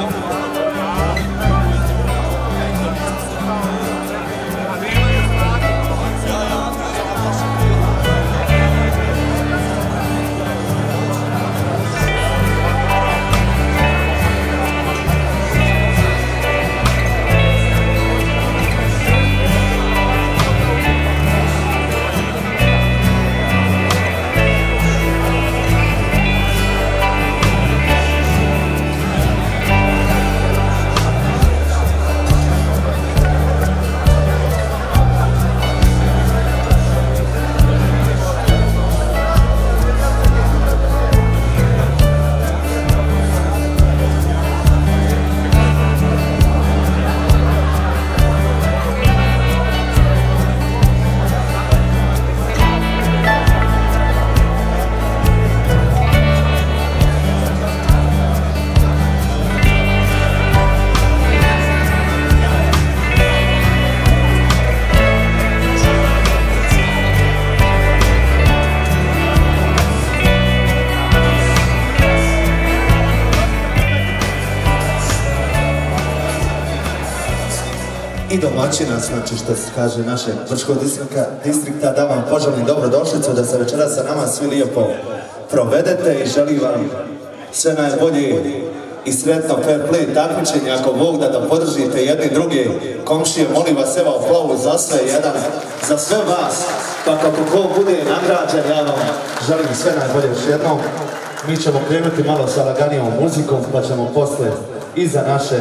I domaćina, znači što se kaže naše Brčkog distrikta, da vam poželim dobrodošlicu, da se večeras sa nama svi lijepo provedete i želim vam sve najbolje i sretno fair play takmičenje, ako Bog da podržite jedni drugi komšije, molim vas, evo aplauz za sve, jedan za sve vas, pa kako ko bude nagrađen, ja vam želim sve najbolje još jednom. Mi ćemo krenuti malo sa laganijom muzikom, pa ćemo posle i za naše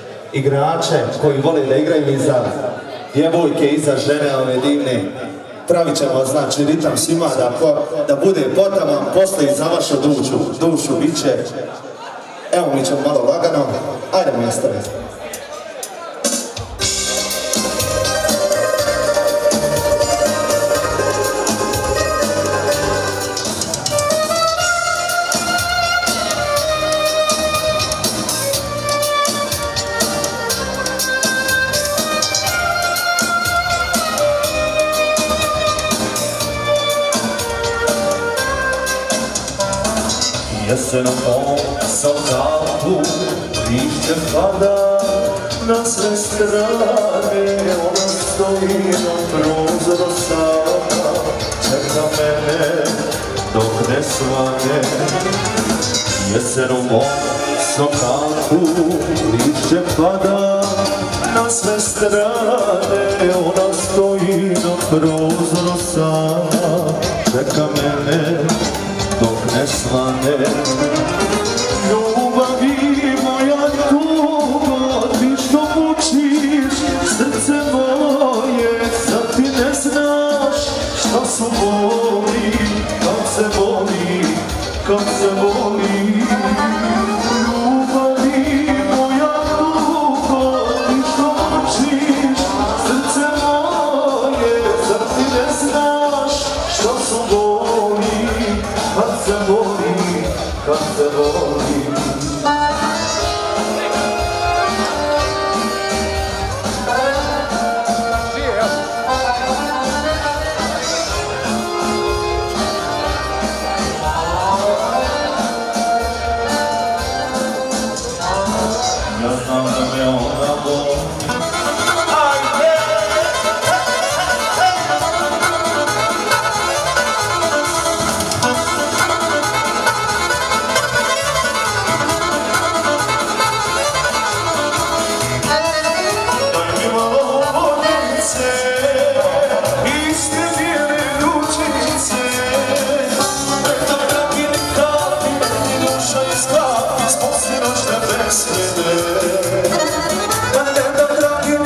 igrače koji vole da igraju i za djevojke i za žene ove divne. Pravit ćemo, znači, ritam svima da bude potaman, posle i za vašu dušu bit će. Evo, mi ćemo malo lagano, ajdemo nastaviti. Jesenom sa kapu lišće pada na sve strane, ona stoji na prozoru sada, čeka mene dok ne svane. Jesenom sa kapu lišće pada na sve strane, ona stoji na prozoru sada, čeka mene dok ne svane. Ljubavi moja tugo, ti što mučiš srce moje, sad ti ne znaš šta su boli, kad se voli, kad se voli. Ljubavi moja tugo, ti što mučiš srce moje, sad ti ne znaš šta su boli, kad se voli, kad se voli. Ja znam da me ona voli. Dragi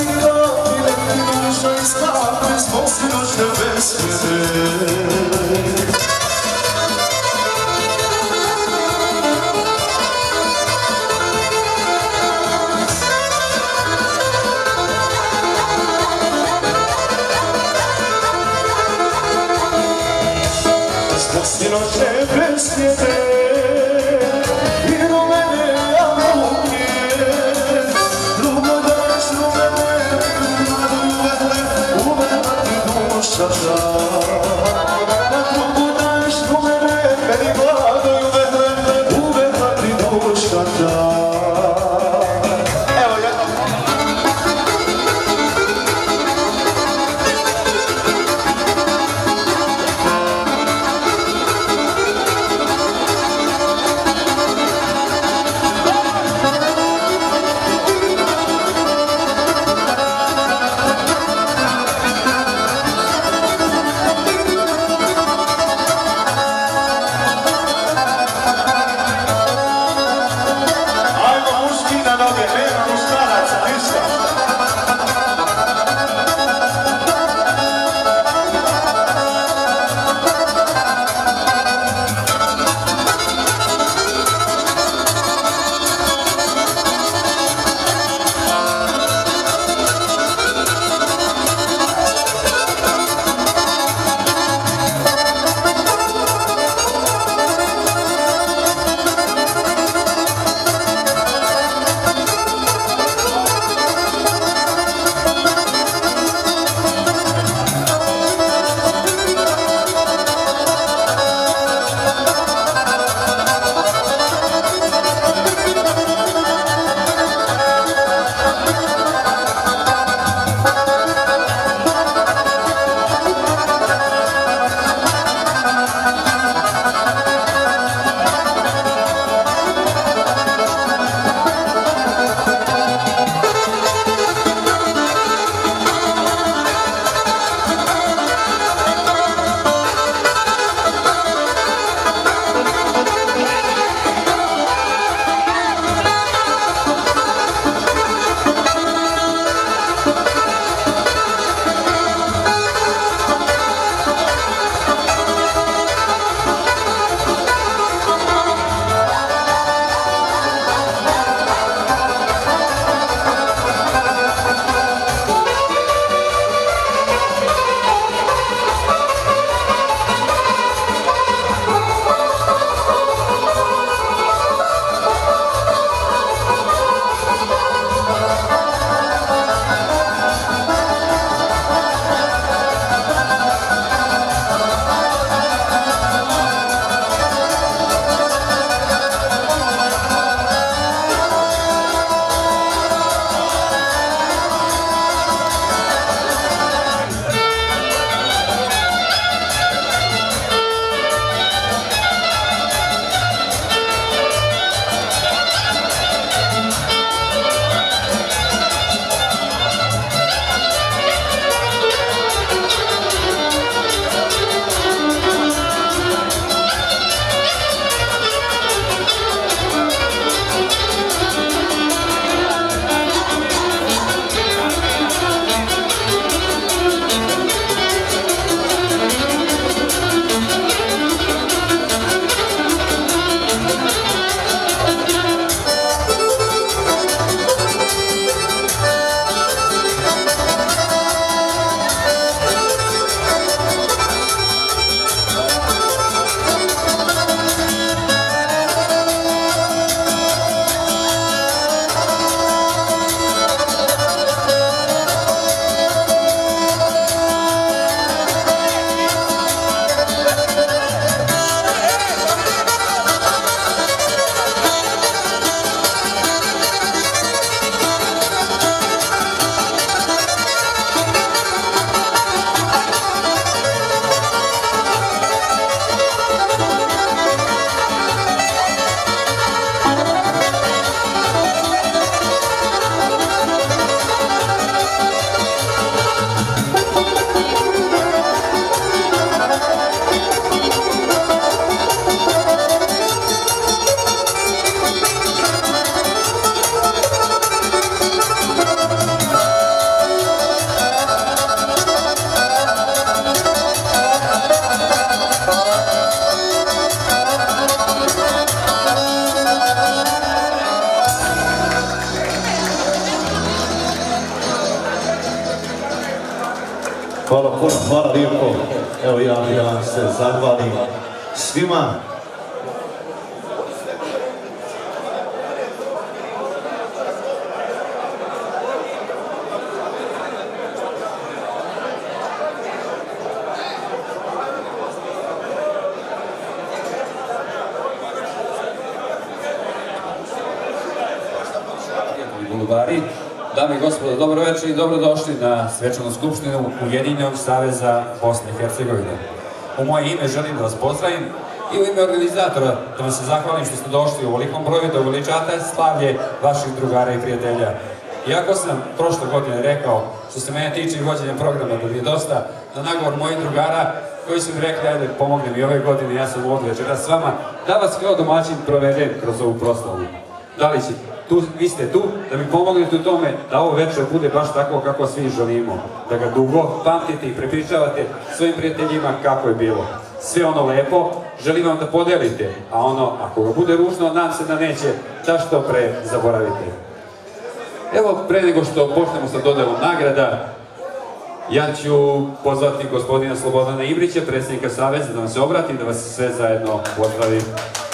Hvala puno, hvala lijepo. Evo ja se zahvalim svima. Dame i gospodo, dobro večer i dobrodošli na svečanu skupštinu Ujedinjenog saveza Bosne i Hercegovine. U moje ime želim da vas pozdravim i u ime organizatora da vam se zahvalim što ste došli u ovolikom broju da uveličate slavlje vaših drugara i prijatelja. Iako sam prošle godine rekao, što se mene tiče i vođenja programa da mi je dosta, na nagovor mojih drugara koji su mi rekli, ajde pomognem i ove godine, ja sam ovdje večeras s vama, da vas kao domaćin provedem kroz ovu proslavu. Da li će vi ste tu da mi pomognete u tome da ovo večer bude baš tako kako svi želimo. Da ga dugo pamtite i prepričavate svojim prijateljima kako je bilo. Sve ono lepo želim vam da podelite, a ono ako ga bude ružno, nadam se da neće da što pre zaboravite. Evo, pre nego što počnemo sa dodelom nagrada, ja ću pozvati gospodina Slobodana Ibrića, predsjednika Saveza, da vam se obrati, da vas sve zajedno pozdravim.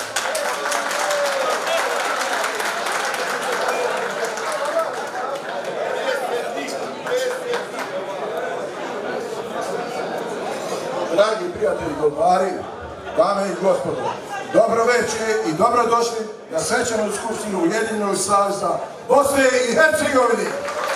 Dragi prijatelji golmari, dame i gospodo, dobro večer i dobrodošli na svečanu skupštinu Ujedinjenog saveza Bosne i Hercegovine.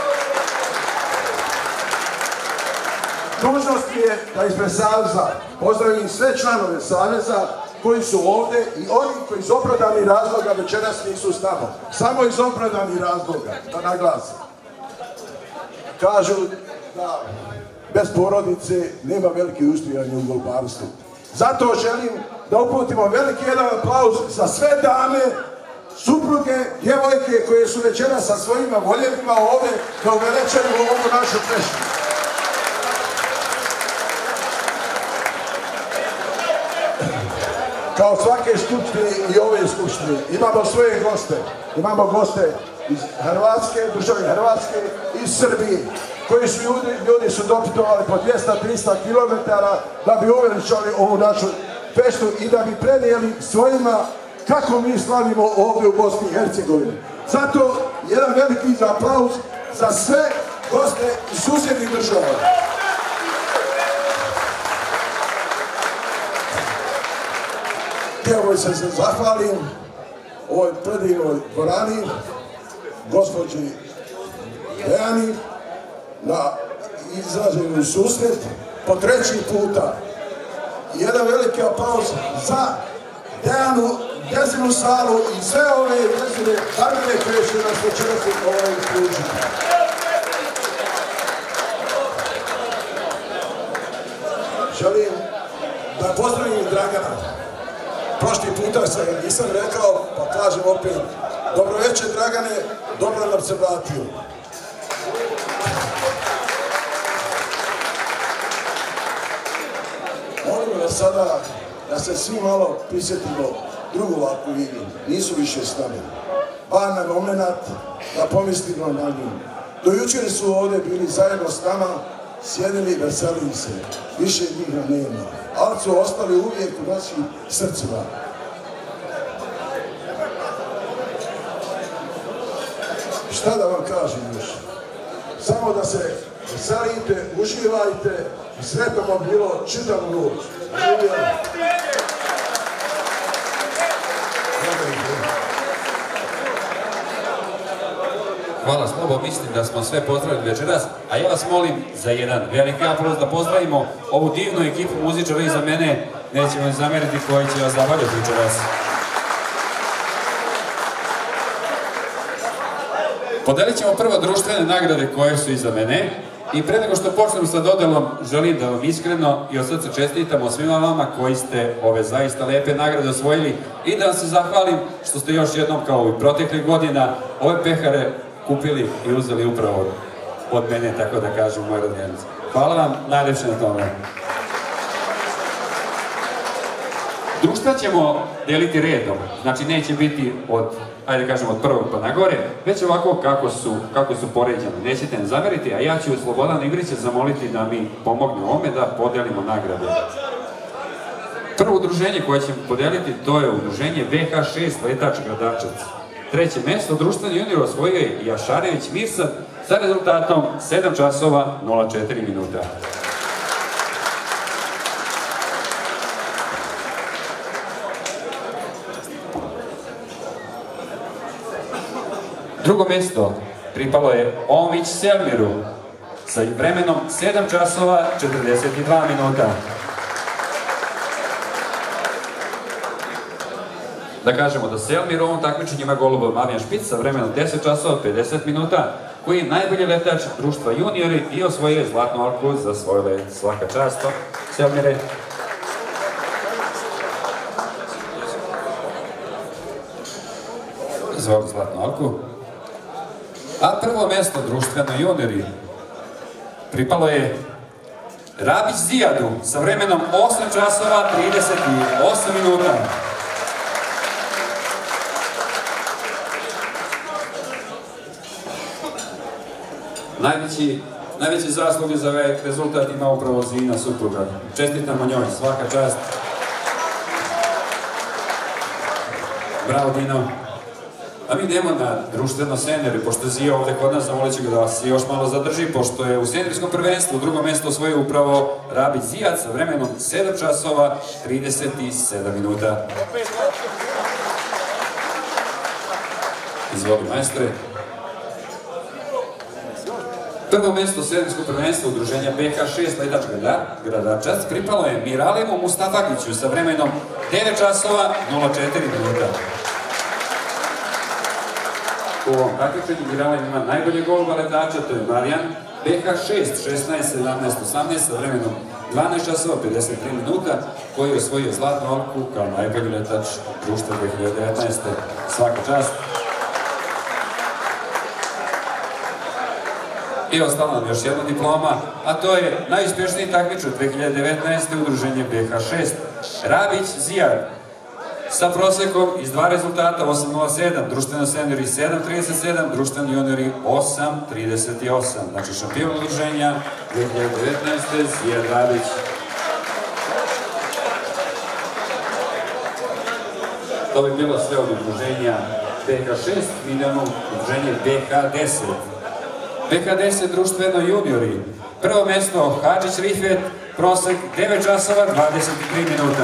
Dužnost mi je da ispred saveza pozdravim sve članove saveza koji su ovdje i oni koji iz opravdanih razloga večeras nisu s nama. Samo iz opravdanih razloga, da naglasim. Kažu da bez porodice nema velike uspijanja u golbarstvu. Zato želim da uputimo veliki jedan aplauz za sve dame, supruge, djevojke koje su večeras sa svojima voljevima ovdje da uveličaju ovu našu pesmu. Kao svake skupštine i ove skupštine imamo svoje goste. Imamo goste iz Hrvatske, države Hrvatske i Srbije, koji su ljudi su doputovali po 200-300 km da bi uveličali ovu našu festu i da bi prenijeli svojima kako mi slavimo ovdje u Bosni i Hercegovini. Zato jedan veliki aplauz za sve goste iz susjednih država. Htio se zahvalim ovoj predivnoj dvorani, gospođi Dejani, na izraženju susret po 3. puta. Jedan veliki aplauz za Dejanu, njezinu salu i sve ove njezine darine koje će nas večeras služiti. Želim da pozdravim Dragana. Prošli puta sam nisam rekao, pa kažem opet, dobro večer Dragane, dobro nam se vratio. Molim vas sada da se svi malo prisjetimo drugu ovakvu igru. Nisu više s nama. Bar na moment da pomislimo na njim. Do jučer su ovdje bili zajedno s nama, sjedili, veselili se. Više njih nema. Ali su ostali uvijek u našim srcima. Šta da vam kažem još? Samo da se veselite, uživajte i sretno vam bilo čitavu noć. Hvala Slobo, mislim da smo sve pozdravili večeras, a ja vas molim za jedan veliki aplauz da pozdravimo ovu divnu ekipu muzičara iza mene, nećemo im zameriti koji će vas zabavljati večeras. Podelit ćemo prvo društvene nagrade koje su iza mene i pre nego što počnem sa dodelom želim da vam iskreno i od srca čestitamo svima vama koji ste ove zaista lepe nagrade osvojili i da vam se zahvalim što ste još jednom kao i proteklih godina ove pehare kupili i uzeli upravo od mene, tako da kažem, moj rodnjenic. Hvala vam najlepše na tome. Društva ćemo deliti redom, znači neće biti od ajde kažem od prvog pa nagore, već ovako kako su poređene. Nećete ne zameriti, a ja ću Slobodana Igrića zamoliti da mi pomogne u ovome da podelimo nagrade. Prvo udruženje koje ćemo podeliti to je udruženje BH6 Letač Gradačac. Treće mesto društveni junior osvojio je Jašarević Mirsad sa rezultatom 7 časova 04 minuta. Drugo mjesto pripalo je Omić Selmiru sa vremenom 7 časova 42 minuta. Da kažemo da Selmir u ovom takmičenju ima golubov Marijan Špic sa vremenom 10 časova 50 minuta, koji je najbolji letač društva juniori i osvojio je zlatnu alku za svoj let. Svaka čast, Selmire. Izvoli zlatnu alku. A prvo mjesto društveno juniori pripalo je Rabić Zijadu sa vremenom 8 časova 38 minuta. Najveći zasluge za ovaj rezultat ima upravo Zina supruga. Čestitamo njoj, svaka čast. Bravo Dino. A mi idemo na društveno senjeri, pošto je Zija ovdje kod nas, zamolit ću ga da vas još malo zadrži, pošto je u senjerskom prvenstvu drugo mjesto osvojio upravo Rabić Zijac sa vremenom 7 časova 37 minuta. Izvoli majstre. Prvo mjesto u senjerskom prvenstvu udruženja BH6 Letač Gradačac pripalo je Miralemu Mustafagiću sa vremenom 9 časova 04 minuta. U ovom takmičenju Miralem ima najbolje golova letača, to je Marijan BH6 16, 17, 18 sa vremenom 12 časova 53 minuta, koji je osvojio zlatnu alku kao najbolji letač društva 2019. Svaka čast. I ostala nam još jedna diploma, a to je najuspješniji takmičar 2019. udruženje BH6 Rabić Zijad sa prosekom iz dva rezultata 8.07, društveno seniori 7.37, društveni juniori 8.38. Znači šampion udruženja 2019. Zijad Rabić. To bi bilo sve od udruženja BH6, mi idemo udruženje BH10. BH10 društveno juniori. Prvo mjesto Hadžić Rifet, prosek 9 časova 23 minuta.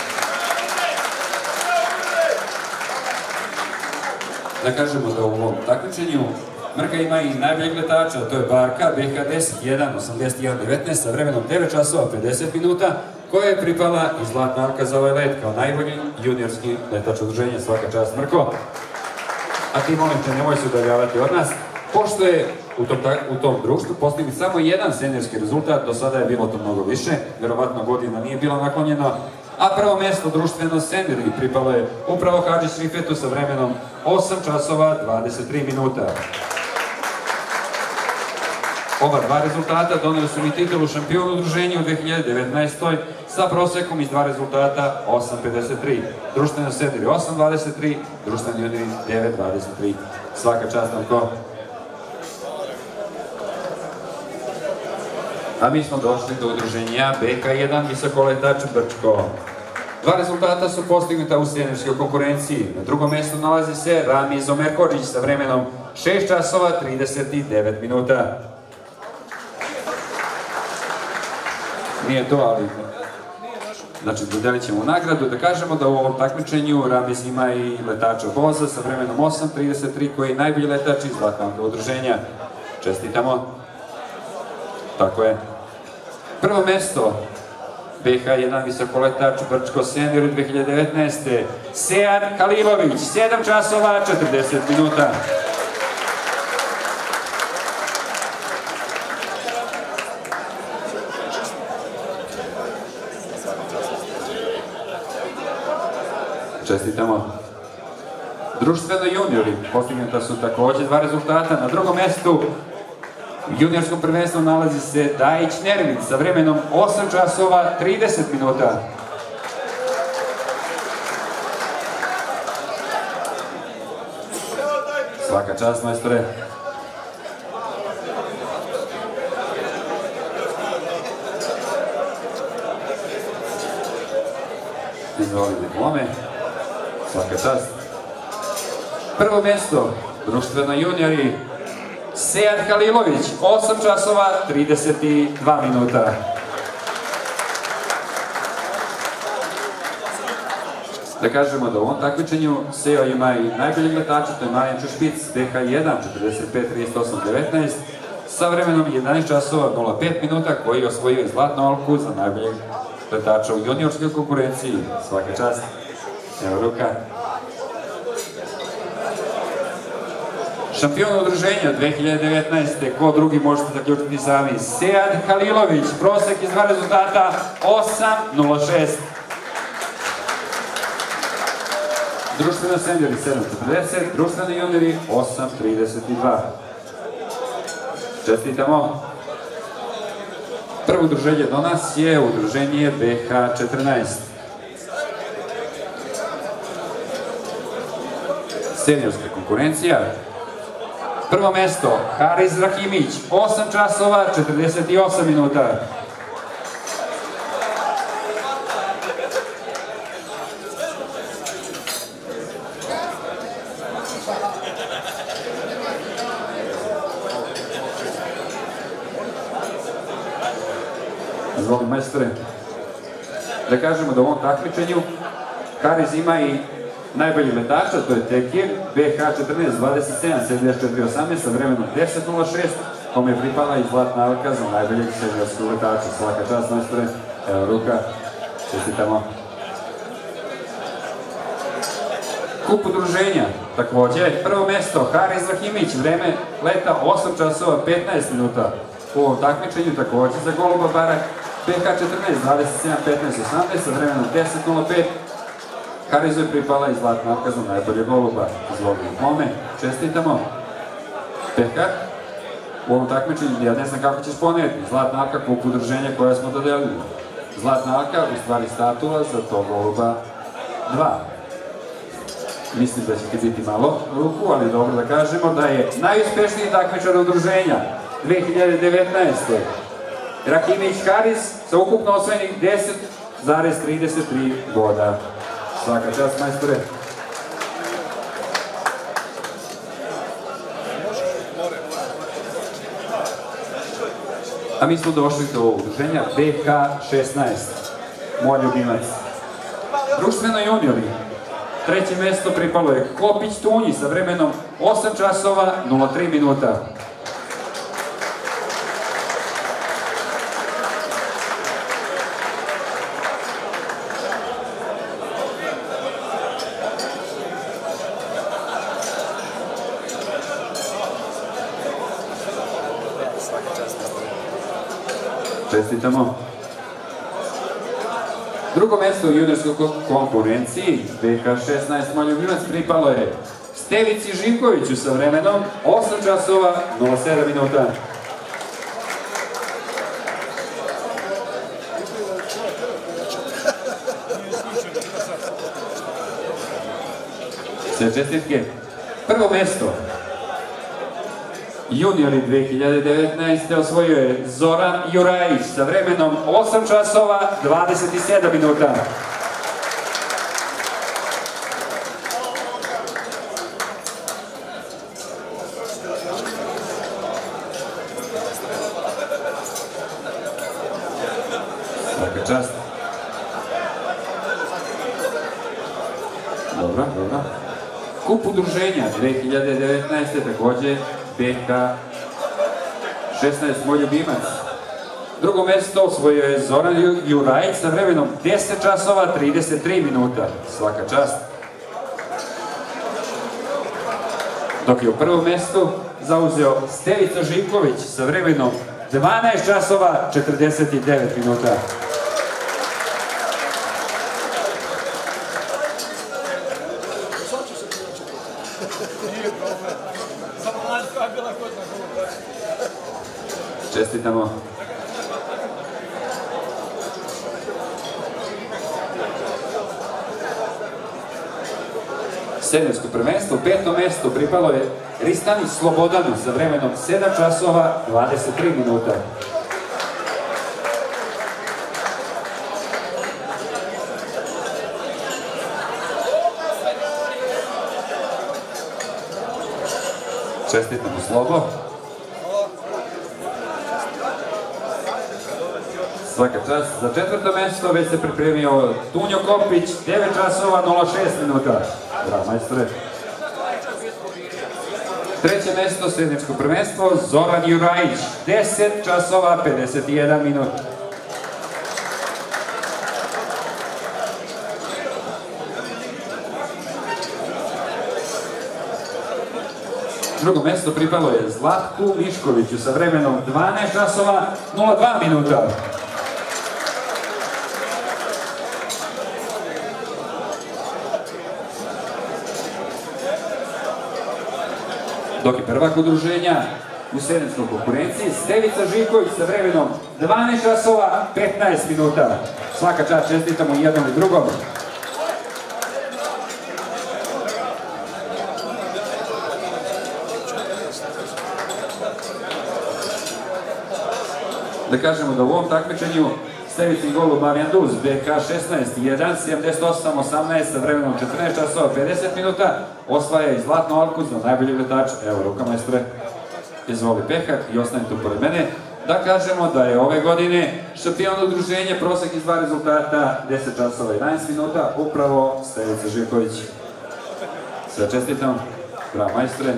Da kažemo da u ovom takmičenju Mrka ima i najboljeg letača, to je Barka BH10 1.81.19 sa vremenom 9 časova 50 minuta, koja je pripala i zlatna alka za ovaj let kao najbolji juniorski letač udruženja. Svaka čast Mrko. A ti molim te, nemoj se udaljavati od nas. Pošto je u tom društvu postigli samo jedan seniorski rezultat, do sada je bilo to mnogo više, vjerovatno godina nije bila naklonjena, a prvo mjesto društveno seniori pripalo je upravo Hadžić Rifetu sa vremenom 8 časova 23 minuta. Ova dva rezultata doneli su mi titulu šampiona udruženja u 2019. sa prosekom iz dva rezultata 8.53. Društveno seniori 8.23, društveni juniori 9.23. Svaka čast nam ko. A mi smo došli do udruženja BK1 Visokoletač Brčko. Dva rezultata su postignuta u seniorskoj konkurenciji. Na drugom mjestu nalazi se Rami Zomerkođić sa vremenom 6 časova 39 minuta. Nije to, ali... Znači, dodelit ćemo nagradu. Da kažemo da u ovom takmičenju Ramiz ima i letača Boza sa vremenom 8.33, koji je najbolji letač iz zlatnog udruženja. Čestitamo. Tako je. Prvo mjesto BH1 Visokoletač Brčko senior 2019. Sead Halilović, 7 časova 40 minuta. Čestitamo. Društveno juniori postignuta su također dva rezultata. Na drugom mjestu u juniorskom prvenstvu nalazi se Dajić Nermin sa vremenom 8 časova 30 minuta. Svaka čast, majstore. Izvoli diplome. Svaka čast. Prvo mjesto, društveno juniori, Sead Halilović, 8 časova, 32 minuta. Da kažemo da u ovom takmičenju Seo ima i najboljeg letača, to je Marijan Češpic, BH1, 45-38-19, sa vremenom 11 časova 05 minuta, koji je osvojio zlatnu alku za najboljeg letača u juniorskoj konkurenciji. Svaka čast. Evo ruka. Šampion udruženja 2019. Ko drugi možete zaključiti sami. Sead Halilović, prosek iz dva rezultata 8.06. Društveno seniori 7.40, društveni juniori 8.32. Čestitamo. Prvo udruženje do nas je udruženje BH14. Seniorska konkurencija. Prvo mesto, Haris Rahimić, 8 časova, 48 minuta. Izvoli, majstore. Da kažemo da u ovom takmičenju Haris ima i najbolji letača, to je Tekir, BH14, 27-74-18, sa vremenom 10.06, kome je pripala i zlatna alka za najboljeg seniorskog letača. Svaka čast, majstore. Evo ruka. Čestitamo. Kup udruženja, također. Prvo mesto, Haris Rahimić, vreme leta 8 časova, 15 minuta. U ovom takmičenju također za Goluba Barak, BH14, 27-15-18, sa vremenom 10.05, Harisu je pripala i zlatna alka za najbolje Goluba. Izvoli diplome, čestitamo. Pekar, u ovom takmičenju, ja ne znam kako ćeš ponijeti, zlatna alka kup udruženja koja smo dodelili. Zlatna alka, u stvari statula za to Goluba 2. Mislim da će ti biti malo ruku, ali dobro da kažemo da je najuspešniji takmičar udruženja 2019. Rahimić Haris sa ukupno osvojenih 10,33 boda. Svaka čast, majstore. A mi smo došli do udruženja BH16. Moj ljubimac. Društveno juniori. Treće mjesto pripalo je Kopić Tunji sa vremenom 8 časova 03 minuta. Čestitamo. Drugo mjesto u juniorskoj konkurenciji BH16 moj ljubimac pripalo je Stevici Živkoviću sa vremenom 8 časova 07 minuta. Sve čestitke. Prvo mjesto juniori 2019. osvojio je Zoran Jurajić sa vremenom 8 časova 27 minuta. Svaka čast. Dobro, dobro. Kup udruženja 2019. također BH16 moj ljubimac. Drugo mjesto osvojio je Zoran Jurajić sa vremenom 10 časova 33 minuta. Svaka čast. Dok je u prvom mjestu zauzeo Stevica Živković sa vremenom 12 časova 49 minuta. Čestitamo. Seniorsko prvenstvo. 5. mesto pripalo je Ristani Slobodanu sa vremenom 7 časova 23 minuta. Čestitam u Slobo. Svaka čast. Za 4. mesto već se pripremio Tunjo Kopić, 9 časova 06 minuta. Bravo, majstore. 3. mesto, seniorsko prvenstvo, Zoran Jurajić, 10 časova 51 minut. Drugo mesto pripalo je Zlatku Miškoviću sa vremenom 12 časova 02 minuta. Dok je prvak udruženja u seniorskoj konkurenciji Stevica Živković sa vremenom 12 časova 15 minuta. Svaka čast, čestitamo i jednom i drugom. Da kažemo da u ovom takmičenju Stevicin golub Marijan Duz, BK 16-1, 78-18 sa vremenom 14 časova 50 minuta, osvaja i zlatnu alku za najbolji letač. Evo ruka, majstore, izvoli pehar i ostane tu pored mene. Da kažemo da je ove godine šampion udruženja, prosek iz 2 rezultata 10 časova 11 minuta, upravo Stevica Živković. Sve čestitam, bravo majstore.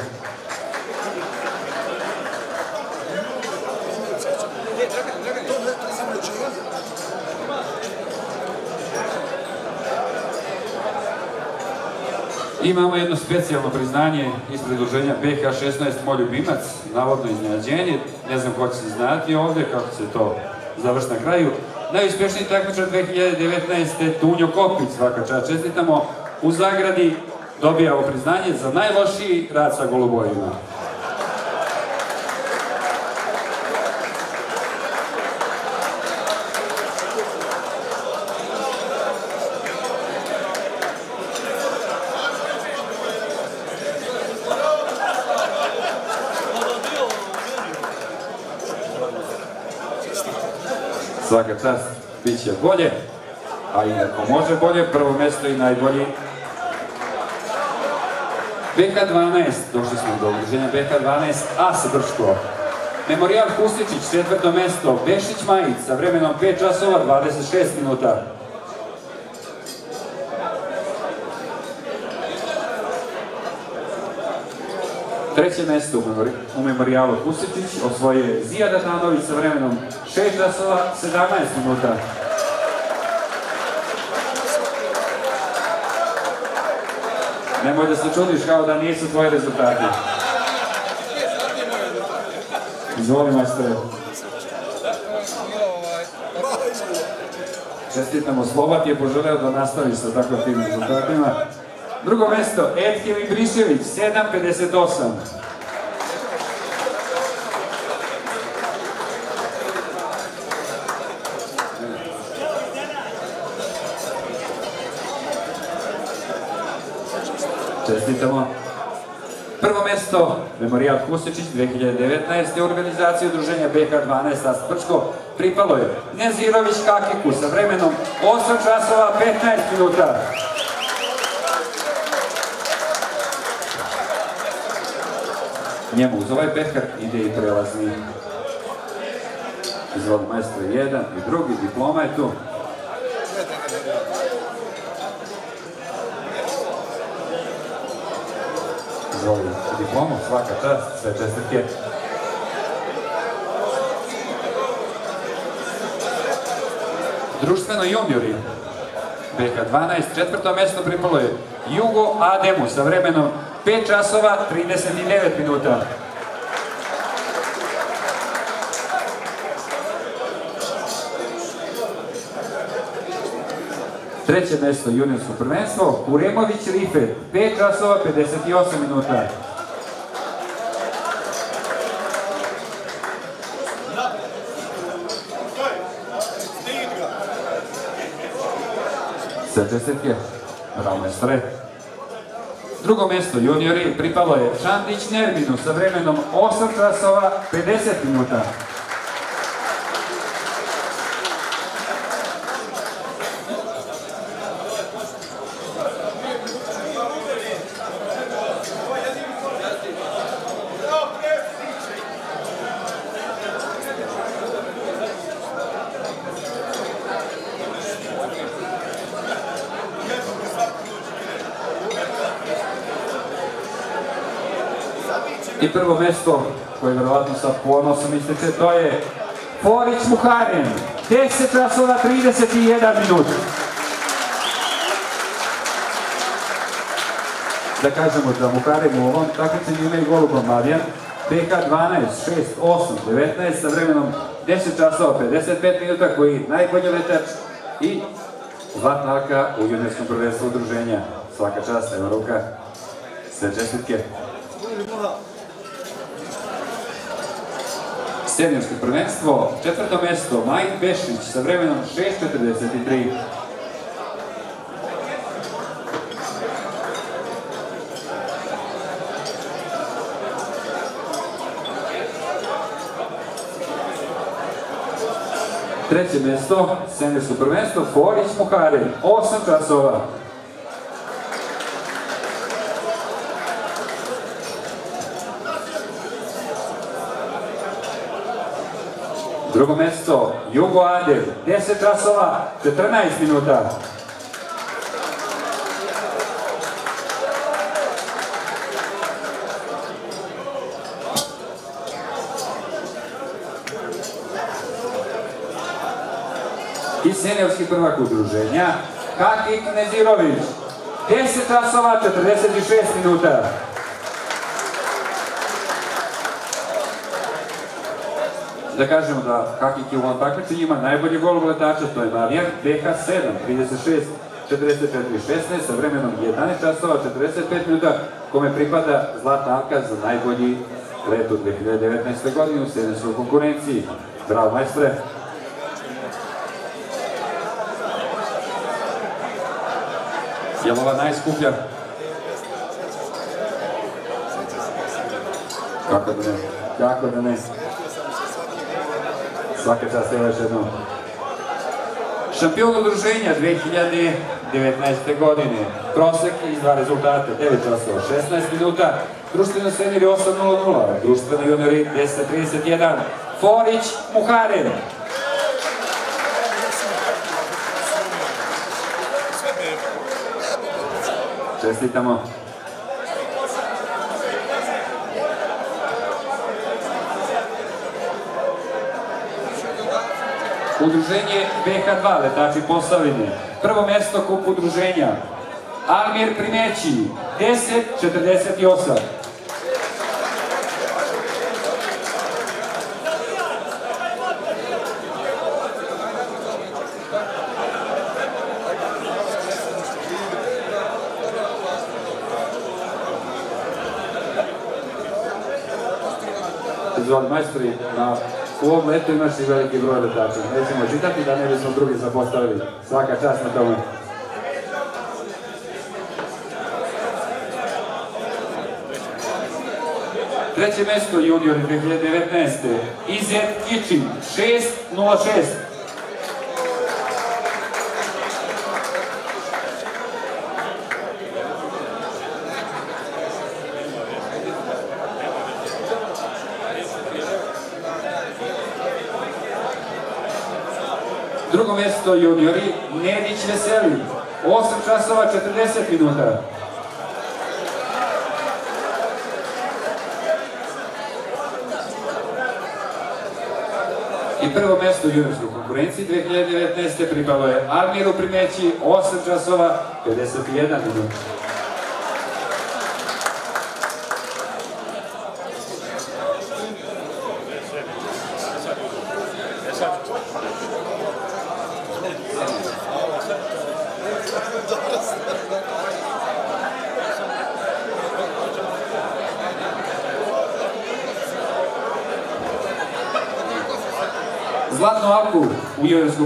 Imamo jedno specijalno priznanje ispred udruženja BH 16 Moj ljubimac, navodno iznenađenje, ne znam ko će se znati ovdje, kako se to završi na kraju. Najuspešniji takmičar 2019. Tunjo Kopić, svaka čast, čestitamo, u zagradi dobija ovo priznanje za najlošiji rad sa golubojima. Svaka čast, bit će bolje, a i ako može bolje, prvo mesto i najbolji. BH 12, došli smo do udruženja BH 12, A sa Brčko. Memorijal Kustičić, 4. mesto, Bešić Majić sa vremenom 5 časova 26 minuta. Treće mesto u memorijalu Kustičić osvoje Zija Datanović sa vremenom 6 časova 17 minuta. Nemoj da se čudiš kao da nisu tvoji rezultati. Izvoli, majstore. Čestitamo, Sloba ti je poželeo da nastaviš sa tako tim rezultatima. Drugo mesto, Etkim Ibrišević, 7.58. Čestitamo. Prvo mesto, Memorijal Kustičić, 2019. organizacije udruženja BH 12 As Brčko, pripalo je Nezirović Kakiku sa vremenom 8 časova 15 minuta. Njemu uz ovaj pehar ide i prelazni. Izvodi majstor jedan i drugi, diploma je tu. Izvodi diplomu, svaka čast, sve čestitke. Društveno juniori, BH 12, 4. mesto pripalo je Jugo Ademu sa vremenom 5 časova 39 minuta. Treće mesto juniorsko prvenstvo, Kuremović Rifet, 5 časova 58 minuta. Sve čestitke, bravo mestre. Drugo mesto juniori pripalo je Čandić Nerminu sa vremenom 8 časova 50 minuta. I prvo mesto koje verovatno sa ponosom ističe, to je Forić Muharem, 10 časova 31 minut. Da kažemo da Muharem u ovom takmičenju ima i Goluba Marijan, BK 12, 6, 8, 19 sa vremenom 10 časova 55 minuta, koji najbolji letač i zlatna Alka u juniorskom prvenstvu udruženja. Svaka čast, evo ruka, sve čestitke. Seniorsko prvenstvo, četvrto mesto, Majin Bešić sa vremenom 6.43. Treće mesto, seniorsko prvenstvo, Forić Muharem, 8 časova. Drugo mesto, Jugo Adel, 10 časova, 14 minuta. I seniorski prvak udruženja, Kaki Knezirović, 10 časova, 46 minuta. Da kažemo da Kakik je u ovom takmičenju ima najbolji golub letača, to je Marijan, BH 7, 36, 44, 16 sa vremenom 11 časova, 45 minuta, kome pripada zlatna Alka za najbolji let u 2019. godini u seniorskoj konkurenciji. Bravo majstre! Je li ova najskuplja? Kako da ne? Kako da ne? Svaka čast, evo još jednom. Šampion udruženja 2019. godine. Prosek iz dva rezultata, 9 časova, 16 minuta. Društveno seniori 8.00, društveno juniori 10.31. Forić Muharem. Čestitamo. Udruženje BH2, letači Posavine. Prvo mesto kup udruženja. Almir Primeći, 10.48. Izvoli majstori, u ovom letu imaš i veliki broj letača. Nećemo čitati da ne bismo drugi zapostavili. Svaka čast na tome. Treće mesto juniori 2019. Izet Kičin, 6.06. Drugo mesto juniori Nedić Veseli, 8 časova 40 minuta. I prvo mesto u juniorskoj konkurenciji 2019. pripalo je Almiru Primeći, 8 časova 51 minuta. Zlatnu Alku u juniorskom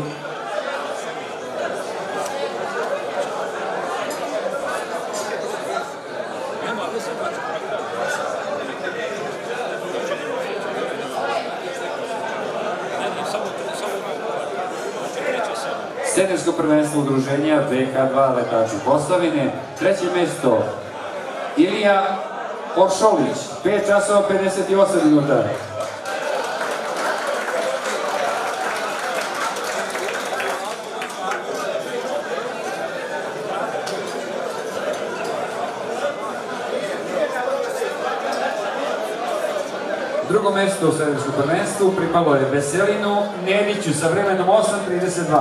Seniorsko prvenstvo udruženja BK2 Letači Posavine. Treće mesto Ilija Oršolić, 5 časova 58 minuta. Drugo mesto u seniorskom prvenstvu pripalo je Veselinu Nediću sa vremenom 8:32.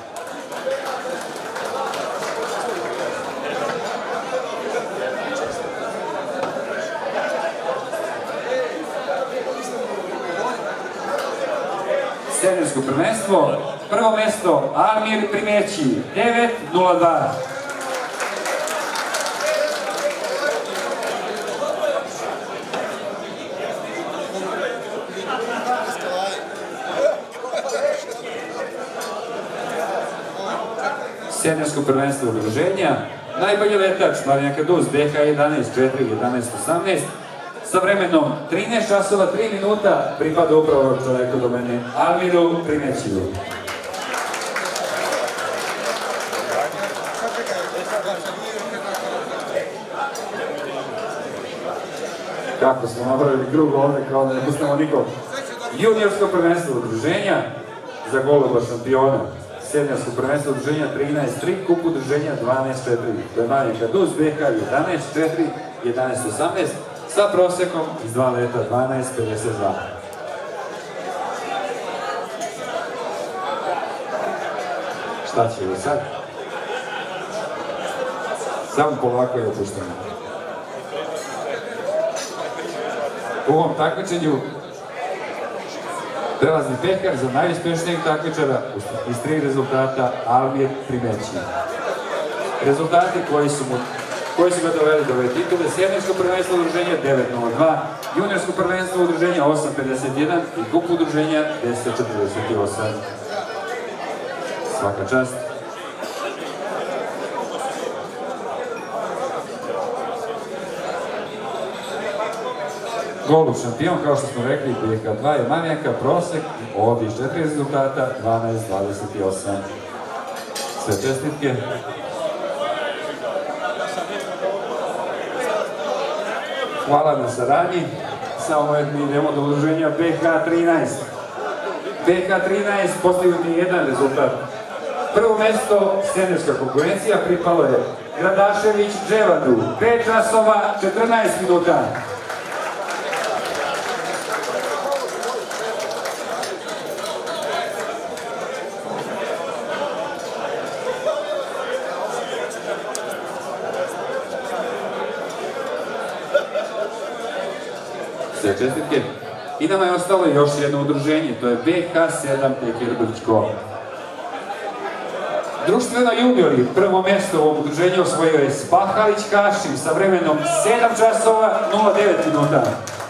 Seniorsko prvenstvo, prvo mesto Almir Primeći, 9:02. Seniorsko prvenstvo udruženja, najbolji letač Marijanka Duz, BK 11, 4, 11, 18, sa vremenom 13 časova 3 minuta pripada upravo čoveku do mene, Almiru Primećiju. Kako smo napravili krug ovdje kao da ne pustimo nikog. Juniorsko prvenstvo udruženja za goluba šampiona. Seniorsko prvenstvo udruženja 13-3, kup udruženja 12-4. To je Marijanka Duz, BK 11-4, 11-18, sa prosekom iz 2 leta 12:52. Šta će li sad? Samo polako je opušteno. U ovom takmičenju prelazni pehar za najuspešnijeg takmičara iz 3 rezultata Almir Primeći. Rezultati koji su ga doveli do ove titule: seniorsko prvenstvo udruženja 9:02, juniorsko prvenstvo udruženja 8:51 i kup udruženja 10:48. Svaka čast. Golub šampion, kao što smo rekli, BK2 je Marijanka, prosek ovdje iz 4 rezultata 12:28. Sve čestitke. Hvala na saradnji. Samo mi idemo do udruženja BK13. BK13 postignut je jedan rezultat. Prvo mesto seniorska konkurencija pripalo je Gradašević Dževadu, 5 časova 14 minuta. Sve čestitke. I nama je ostalo još jedno udruženje, to je BK7 Tekir Brčko. Društveno juniori, prvo mjesto u ovom udruženju osvojio je Spahalić Kašim sa vremenom 7 časova 09 minuta.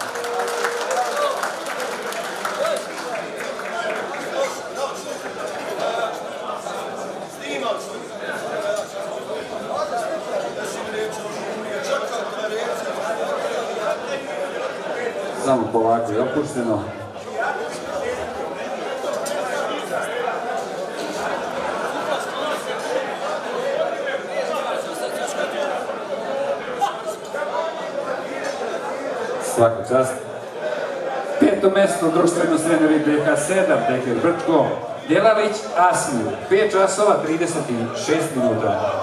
Samo polako je opušteno. Svaka čast. Peto mjesto društveno seniori BK7 Tekir Brčko, Djelalić Asmir, 5 časova 36 minuta.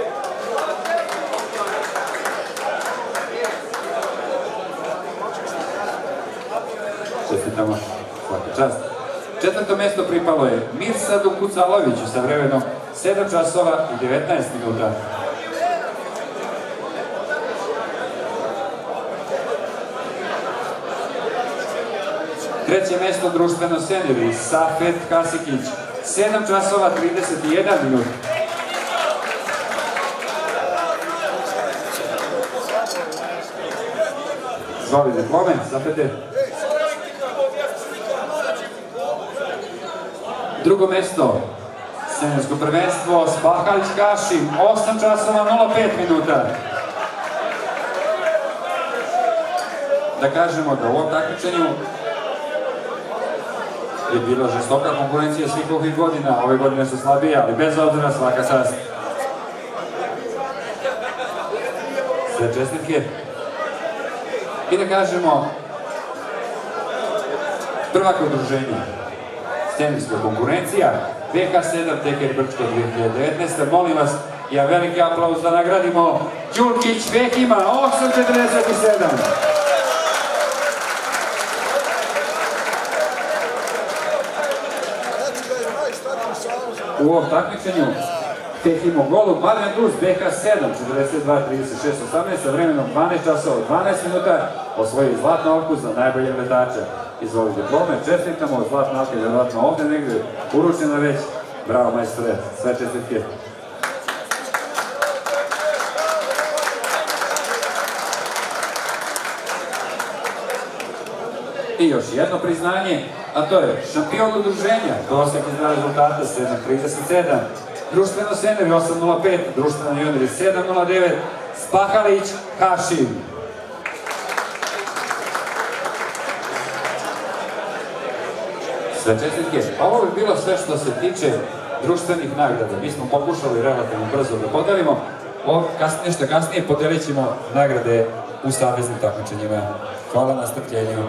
Čestitamo, svaka čast. Četvrto mjesto pripalo je Mirsadu Kucaloviću sa vremenom 7 časova i 19 minuta. Treće mjesto društveno seniori Safet Kasikić, 7 časova 31 minut. Zvoli diplome, Safete. Drugo mjesto, seniorsko prvenstvo Spahalić Kašim, 8 časova 05 minuta. Da kažemo da u ovom takmičenju je bila žestoka konkurencija svih ovih godina, ove godine su slabije, ali bez obzira svaka čast. Sve čestitke. I da kažemo, prvak udruženja, scenijska konkurencija, BK7 Teker Brčko 2019. Molim vas, ja veliki aplauz da nagradimo Đurkić Vehima, 8.47. U ovom takmičenju Vehimo golub Marijan Duz, BK7, 42-36-18, sa vremenom 12 časova 12 minuta, osvojio zlatnu olovku za najboljeg letača. Izvoli diplome, čestitamo, zlatna olovka je vjerovatno ovdje negdje, uručena već. Bravo majstore, sve čestitke. I još jedno priznanje, a to je šampion udruženja, prosjek izgleda rezultata 7.37, društveno seneri 8.05, društveno juniori 7.09, Spahalić Hašim. Sve čestitke. Ovo bi bilo sve što se tiče društvenih nagrada. Mi smo pokušali relativno brzo da podelimo. Nešto kasnije podelit ćemo nagrade u saveznim takmičenjima. Hvala na strpljenju.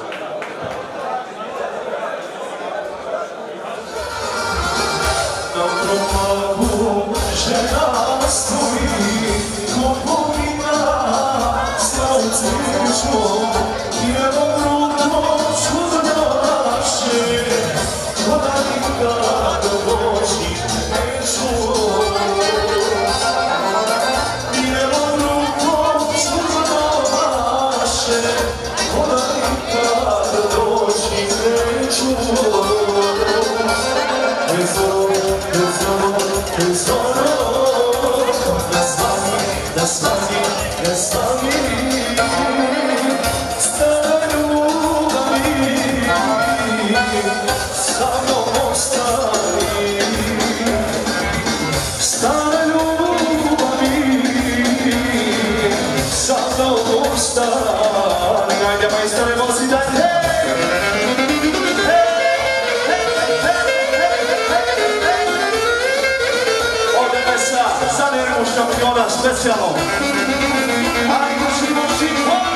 Specijalno. Ajde, muši,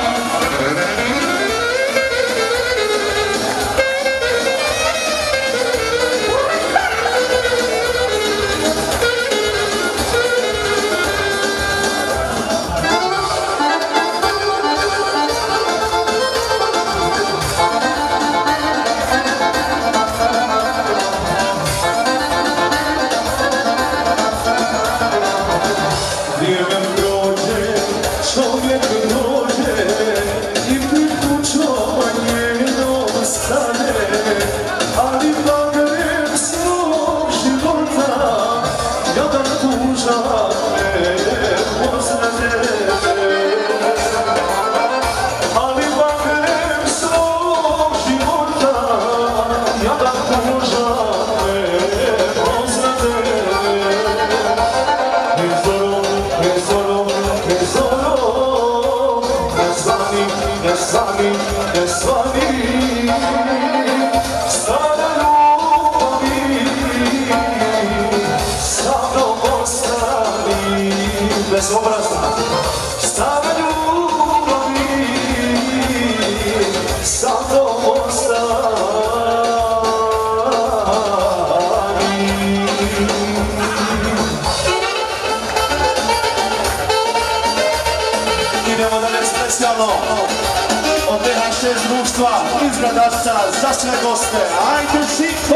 od BH6 društva iz Gradačca za sve goste. Ajde Šiko!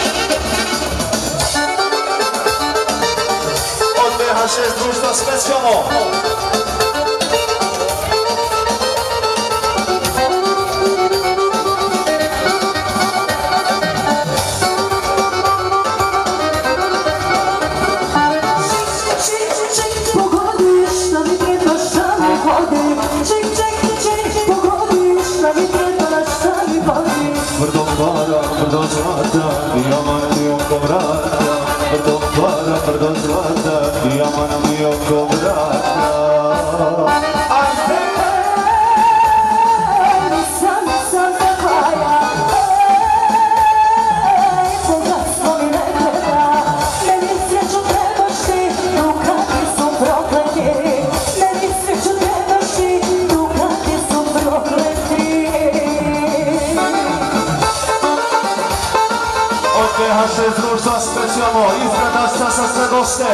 Od BH6 društva specijalno. Brdo zlata, diamana mi oko vrata. Brdo para, brdo zlata, diamana mi oko vrata. naše društva specijalno ispred nas sa sve goste.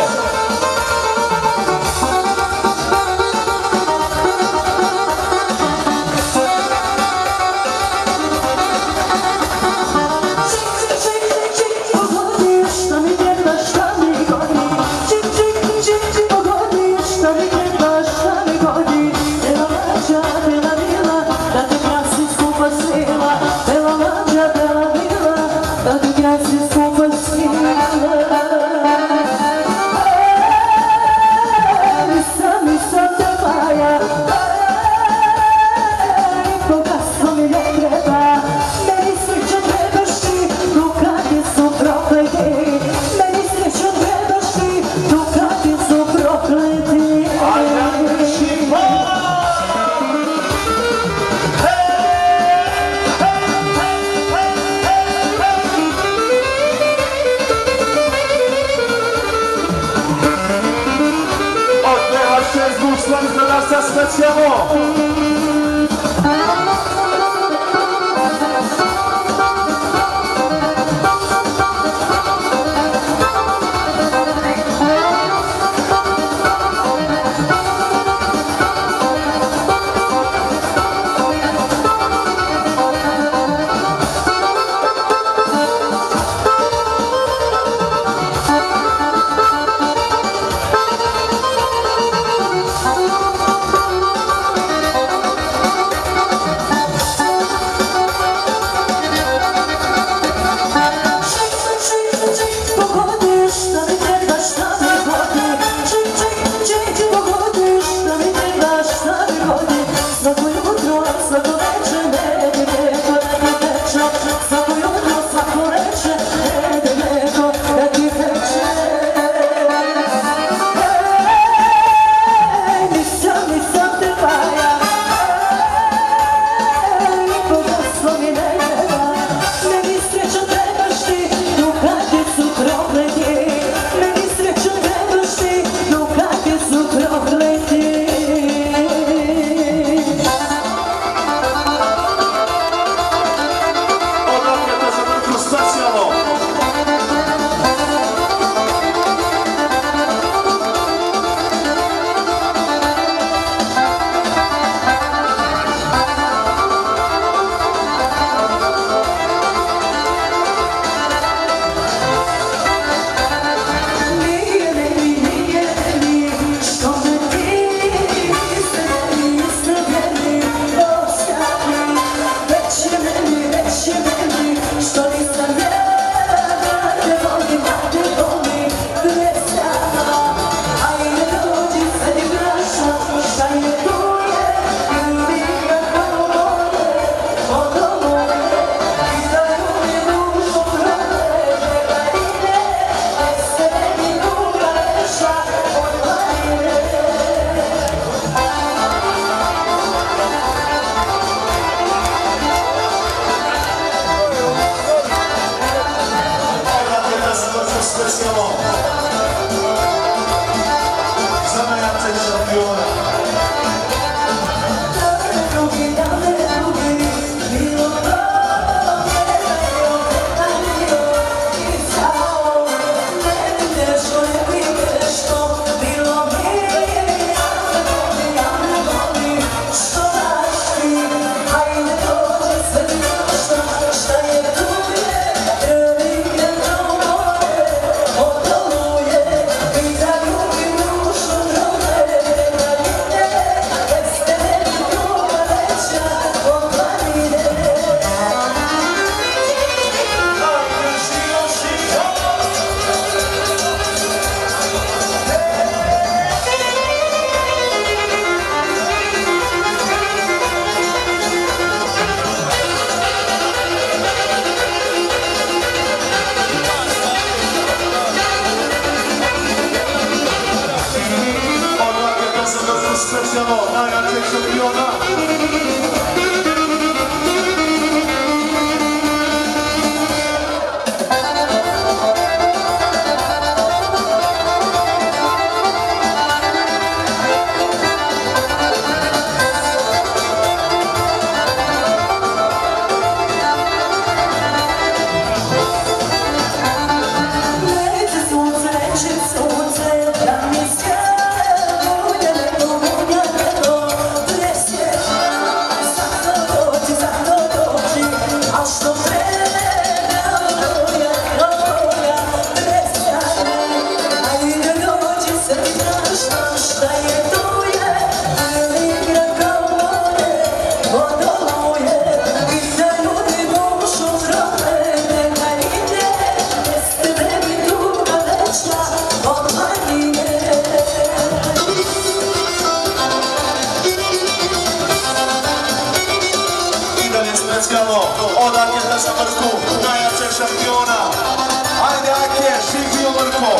vrhu najjačeg šampiona. Ajde, Ake, živio vrho!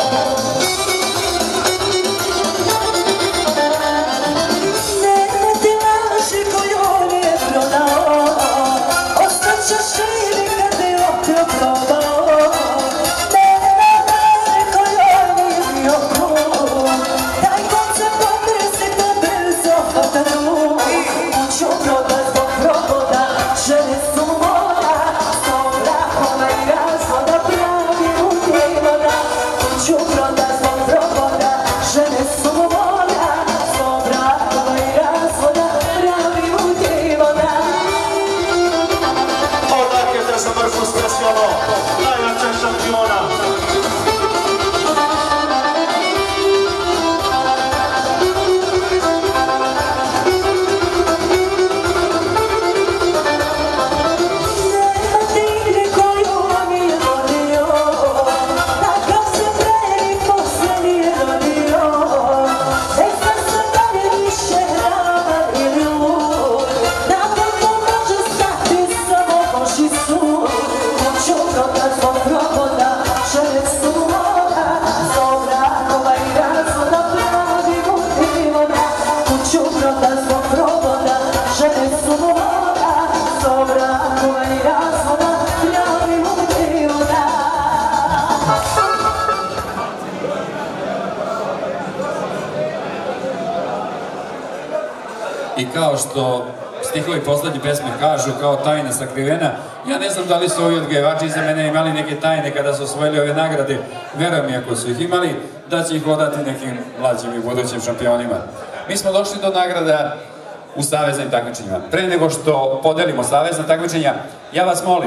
I kao što stihovi poslednje pesme kažu, kao tajna sakrivena, ja ne znam da li su ovi odgajivači iza mene imali neke tajne kada su osvojili ove nagrade, verujem mi ako su ih imali, da će ih odati nekim mlađim i budućim šampionima. Mi smo došli do nagrada u saveznim takmičenjima. Pre nego što podelimo savezna takmičenja, ja vas molim,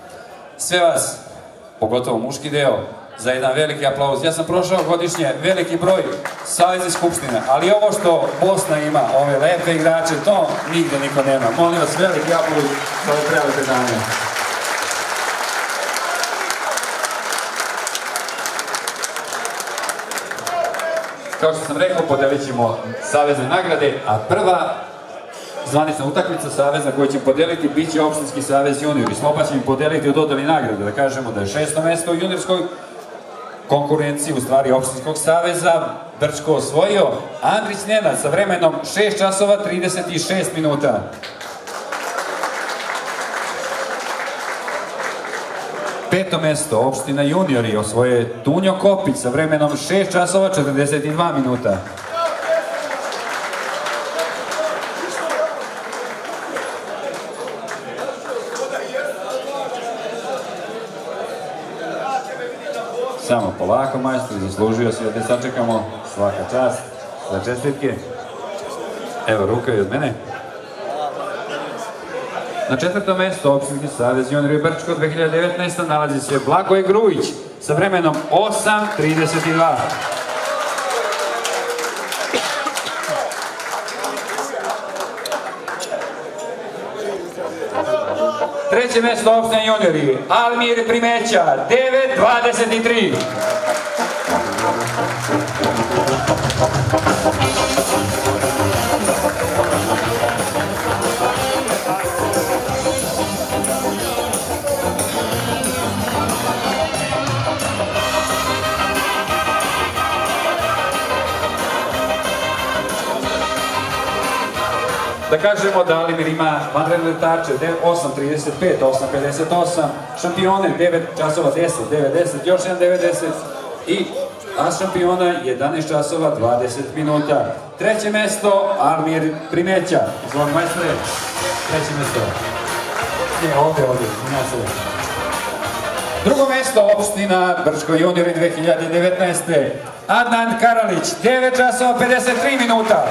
sve vas, pogotovo muški deo, za jedan veliki aplauz. Ja sam prošao godišnje veliki broj saveznih skupština, ali ovo što Bosna ima, ove lepe igrače, to nigde niko nema. Molim vas, veliki aplauz za ove prelepe dane. Kao što sam rekao, podelit ćemo savezne nagrade, a prva zvanična utakmica saveza koju ćemo podeliti bit će Opštinski savez juniori. Sloba će im podeliti u dodali nagrade, da kažemo da je 6. mesto u juniorskoj konkurenciji, u stvari Opštinskog saveza, Brčko osvojio Andrić Nenad sa vremenom 6 časova 36 minuta. Peto mesto, opština juniori, osvoje Tunjo Kopić sa vremenom 6 časova 42 minuta. Samo polako, majstor, zaslužio si da sačekamo, svaka čast, za čestitke. Evo, ruka je od mene. Na 4. mesto Opštinski savez juniori Brčko 2019. nalazi se Blagoje Grujić sa vremenom 8:32. Treće mesto opština juniori Almir Primeća 9:23. Da kažemo da Alimir ima vanredne letače 8:35, 8:58, šampione 9 časova 10, 9:10, još jedan 9:10 i as šampiona 11 časova 20 minuta. Treće mesto Almir Primeća. Izvoli majstore, treće mesto. Ne, ovdje, drugo mesto opština Brčko juniori 2019. Adnan Karalić, 9 časova 53 minuta.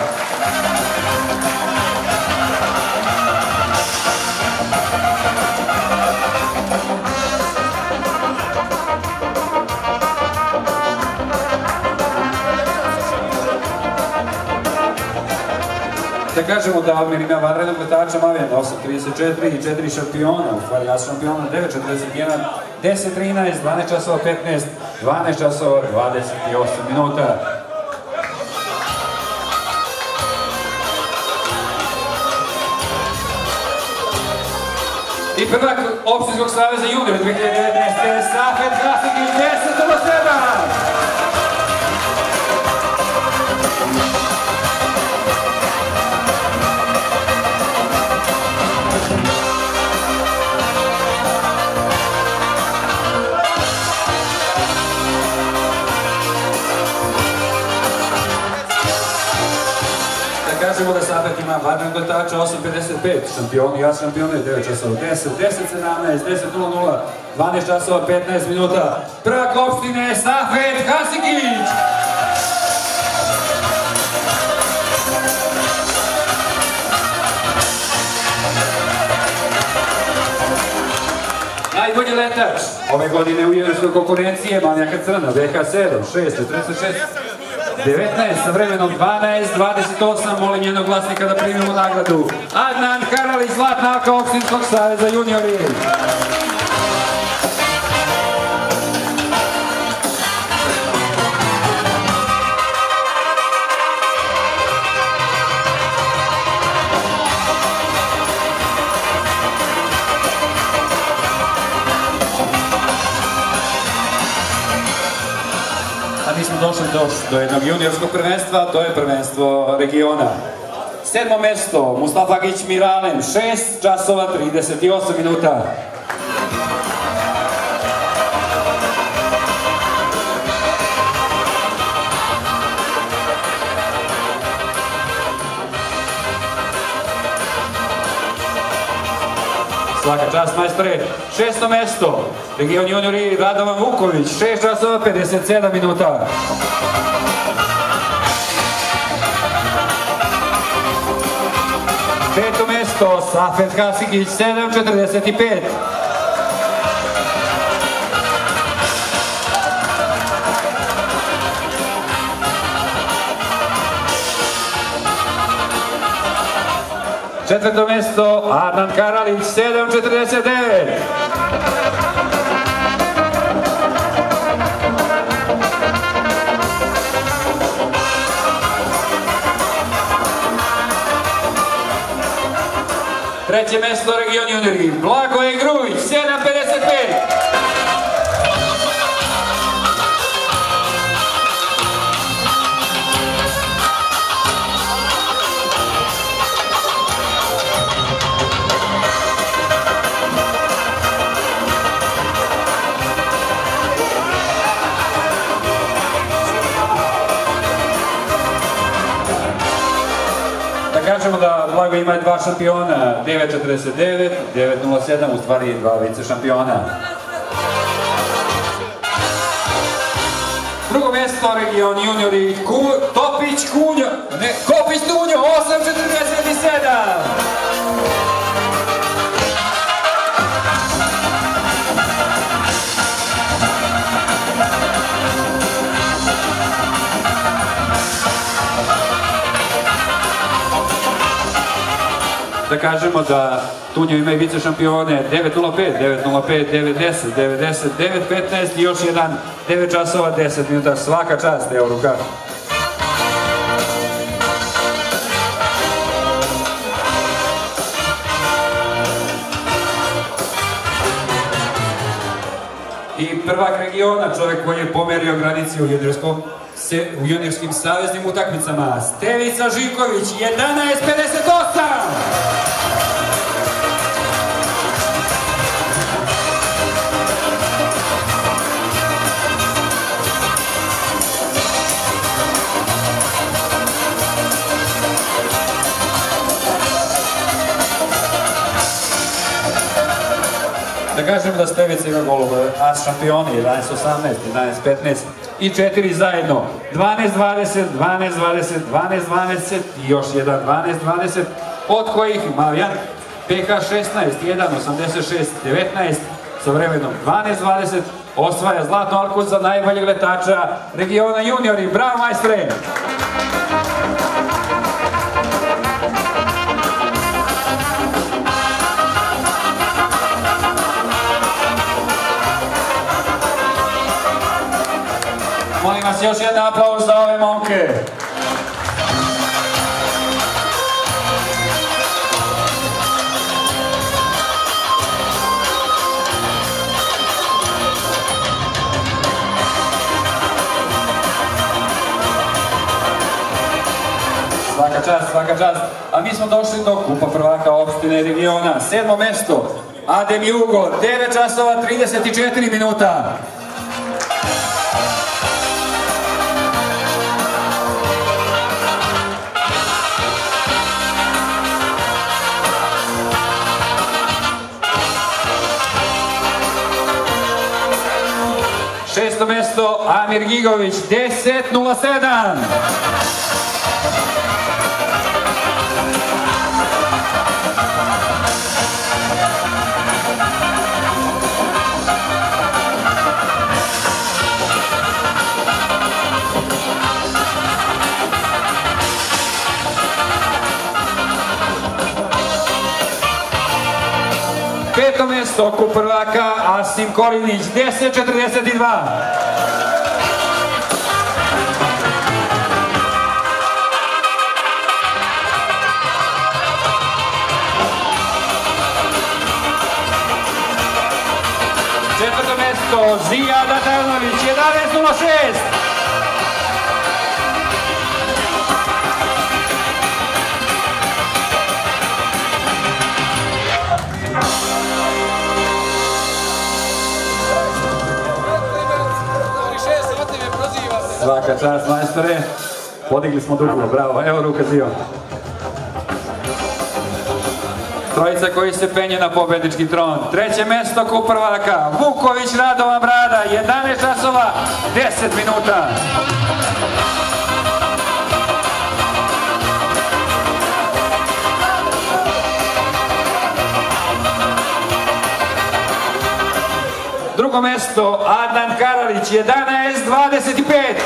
Da kažemo da Almir ima vanrednog letača Mavijan 8:34 i 4 šampiona, u stvari as šampiona 9:41, 10:13, 12 časova 15, 12 časova 28 minuta. I prvak Opštinskog saveza juniora 2019. Safet Hasigić 10:07. Kažemo da Safet ima vanrednog letača 8:55, šampioni, ja šampione 9 časova 10, 10:17, 10:00, 12 časova 15 minuta. Prvak opštine Safet Hasigić. Najbolji letač ove godine u juniorskoj konkurencije Manjaka Crna, VH7, 6:46-19 sa vremenom 12:28, molim njenog glasnika da primimo nagradu. Adnan Karalić, zlatna aka Opštinskog saveza juniori. Mi smo došli do jednog juniorskog prvenstva, to je prvenstvo regiona. 7. mesto, Mustafa Gić Miralem, 6:38 minuta. Svaka čast, majstore. 6. mesto, region juniori Radovan Vuković, 6:57 minuta. Peto mesto, Safet Hasigić, 7:45. Četvrto mesto, Adnan Karalić, 7:49. Treće mesto, region juniori, Blagoje Grujić, 7:55. Kažemo da Blago ima dva šampiona, 9:49, 9:07, u stvari dva vice šampiona. Drugo mesto, region juniori, Kopić Tunjo, 8:47. Da kažemo da Tunjo ima i vice šampione 9:05, 9:05, 9:10, 9:10, 9:15 i još jedan 9 časova 10 minuta. Svaka čast, evo ruka. I prvak regiona, čovjek koji je pomerio granici u juniorskim saveznim utakmicama, Stevica Živković, 11:58! Da kažem da Stevica ima golove, as šampioni, 11:18, 11:15 i 4 zajedno, 12:20, 12:20, 12:20 i još jedan 12:20, od kojih Mavijan PH16, 1:86-19 sa vremenom 12:20 osvaja zlatnu alku za najboljeg letača regiona juniori. Bravo, majstre! Molim vas još jedan aplauz za ove momke. svaka čast. A mi smo došli do kupa prvaka opštine regiona. 7. mesto, Adem Jugo, 9 časova 34 minuta. Šesto mesto, Amir Gigović, 10.07. Peto mesto, kup prvaka, Asim Korinić, 10.42. Četvrto mesto, Zijad Atajlović, 11.06. Svaka čast, majstore. Podigli smo duplo, bravo. Evo ruka Zio. Trojica koji se penje na pobednički tron. Treće mesto, kup prvaka, Vuković Radovan Brada, 11 časova, 10 minuta. Drugo mesto, Adnan Karalić, 11.25.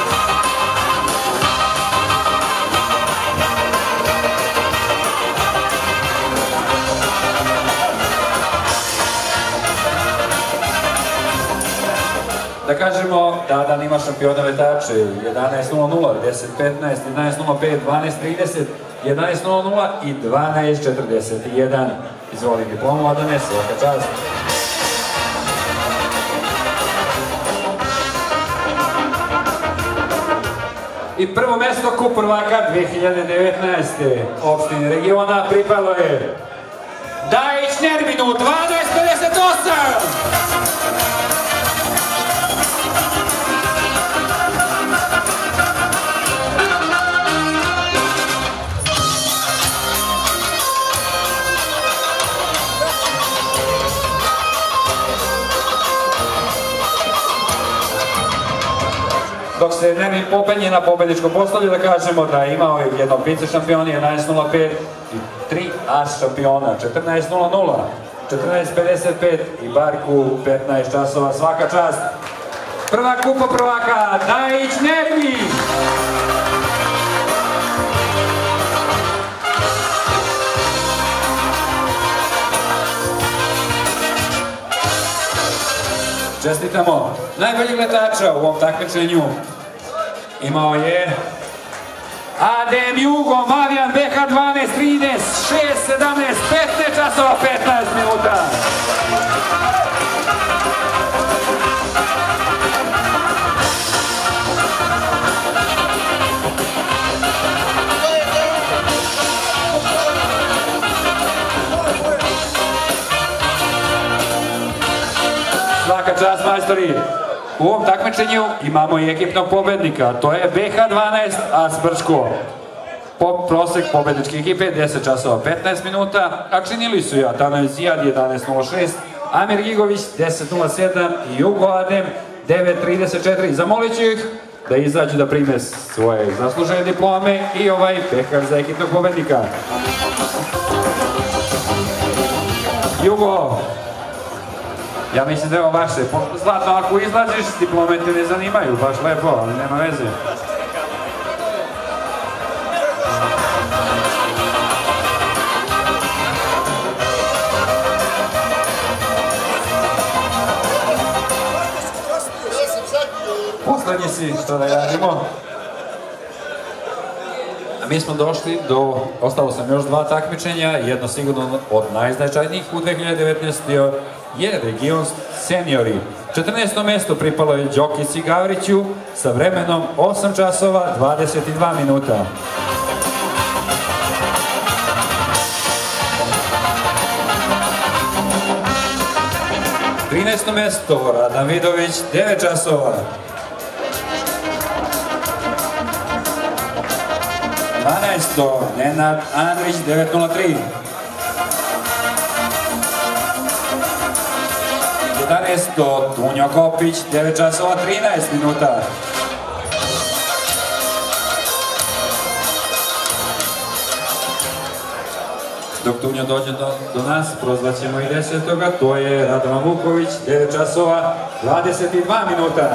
Da kažemo da Adan ima šampiona letače, 11.00, 10.15, 11.05, 12.30, 11.00 i 12.41. Izvoli diplomu, Adane, svaka čast. I prvo mesto kup prvaka 2019. opštine regiona pripalo je Dajić Nerminu, 12.58. Dok se Nermin popenje na pobedničkom postolju, da kažemo da je imao jednog vice šampiona, 11.05 i 3 as šampiona, 14.00, 14.55 i Barku 15 časova, svaka čast. Prva kupa prvaka, Dajić Nermin! Čestitamo. Najboljeg letača u ovom takmičenju imao je Adem Jugo, Marijan BH 12, 13, 6, 17, 15 časova, 15 minuta. Svaka čast, majstori. U ovom takmičenju imamo i ekipnog pobednika, to je BH 12 As Brčko. Prosek pobedničke ekipe 10 časova 15 minuta, a činili su je Atanović Zijad 11.06, Amir Gigović 10.07 i Jugo Adem 9.34. Zamolit ću ih da izađu da prime svoje zaslužene diplome i ovaj pehar za ekipnog pobednika. Jugo, ja mislim da je ovo vaše. Zlatno, ako izlaziš, diplome te ne zanimaju, baš lepo, ali nema veze. Poslednji si, što da radimo. A mi smo došli do, ostalo sam još 2 takmičenja, jedno sigurno od najznačajnijih u 2019. je region seniori. 14. mesto pripalo je Đokici Gavriću sa vremenom 8 časova 22 minuta. 13. mesto Radan Vidović, 9 časova. 12. Nenad Andrić, 9.03. 11. Tunjo Kopić, 9 časova, 13 minuta. 'Dok Tunjo dođe do nas, prozvaćemo i 10. To je Radovan Vuković, 9 časova, 22 minuta.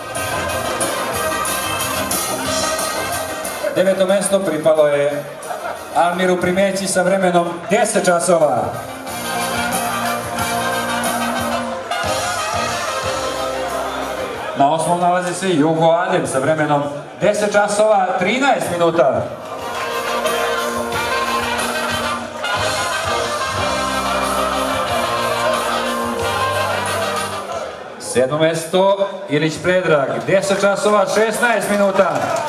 9. mesto pripalo je Almiru Primeći sa vremenom 10 časova. Na 8. nalazi se Jugo Adem sa vremenom 10 časova, 13 minuta. 7. mesto Ilić Predrag, 10 časova, 16 minuta.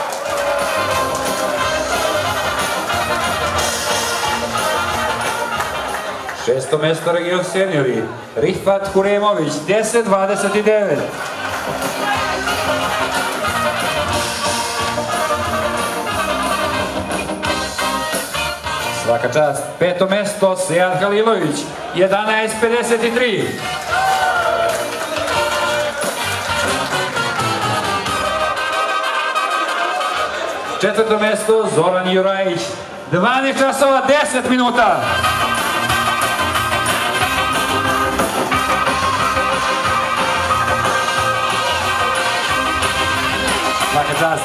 6. mesto Region Seniori, Rifat Kuremović, 10.29. 'Svaka čast. 5. mesto Sead Halilović, 11.53. 4. mesto Zoran Jurajić, 12 časova, 10 minuta. 'Svaka čast.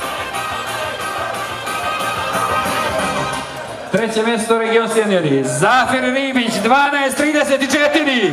3. mesto Region Seniori, Zafir Ribić, 12.34.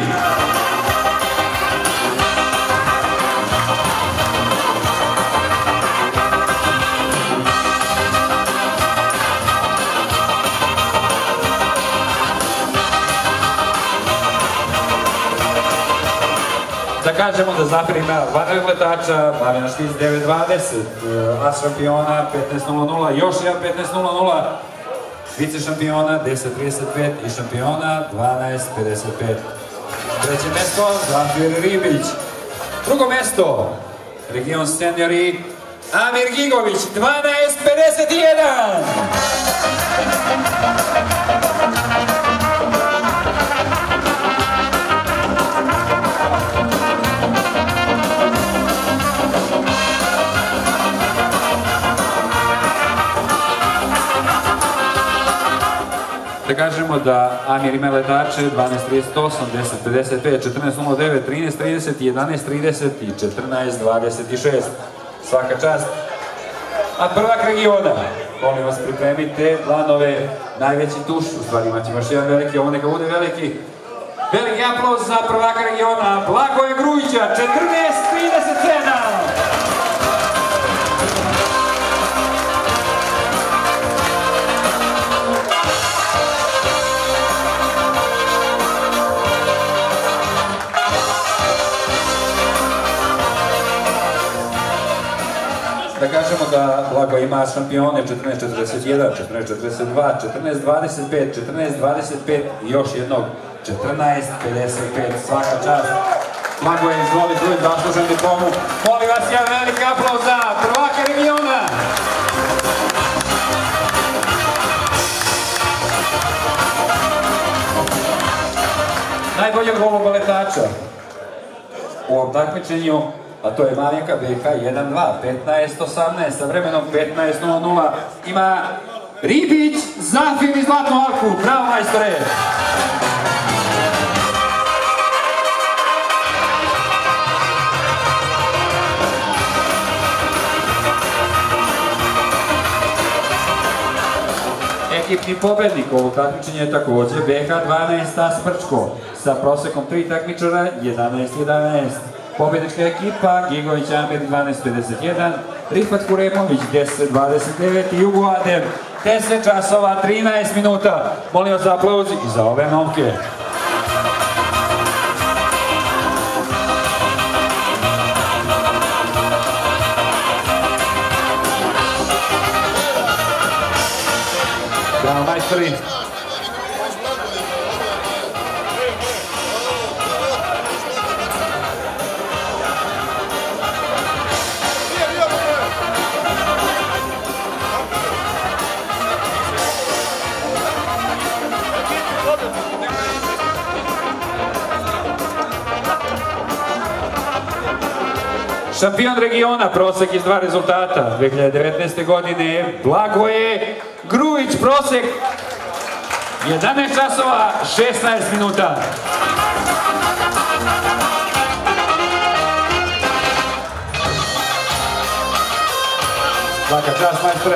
'Da kažemo da Zafir ima vanrednog letača, Bavina Štic 9.20, A šampiona 15.00, još jedan 15.00, vice šampiona 10.35 i šampiona 12.55. 3. mesto Zafir Ribić. 2. mesto Region Seniori, Amir Gigović, 12.51. Da kažemo da Amir ima letače 12.38, 10.55, 14.09, 13.30, 11.30 i 14.26. Svaka čast. A prvak regiona, molim vas pripremite planove, najveći tuš, u stvari imat ćemo još jedan veliki, ovo neka bude veliki. Veliki aplauz za prvaka regiona, Blagoje Grujića, 14.37. Da kažemo da Blago ima šampione 14.41, 14.42, 14.25, 14.25 i još jednog 14.55. Svaka čast. Blago je izvoli tvoj zaslužen diplomu. Molim vas jedan veliki aplauz za prvaka regiona. Najboljeg golobaletača u ovom takmičenju, a to je Malijaka BK 1-2, 15.18 sa vremenom 15.00. Ima Ribić, Zafir i Zlatnu Alku. Bravo, majstore! Ekipni pobednik ovog takmičenja je također BK 12 Stas Prčko sa prosekom 3 takmičara 11.11. Pobednička ekipa Gigović Amir 12.51, Rifat Kuremović 10.29 i Jugo Adem 10 časova 13 minuta. Molim vas za aplauz i za ove momke. Bravo, majstori! Šampion regiona, prosek iz 2 rezultata 2019. godine, Blagoje Grujić, prosek 11 časova 16 minuta. Svaka čast, majstore.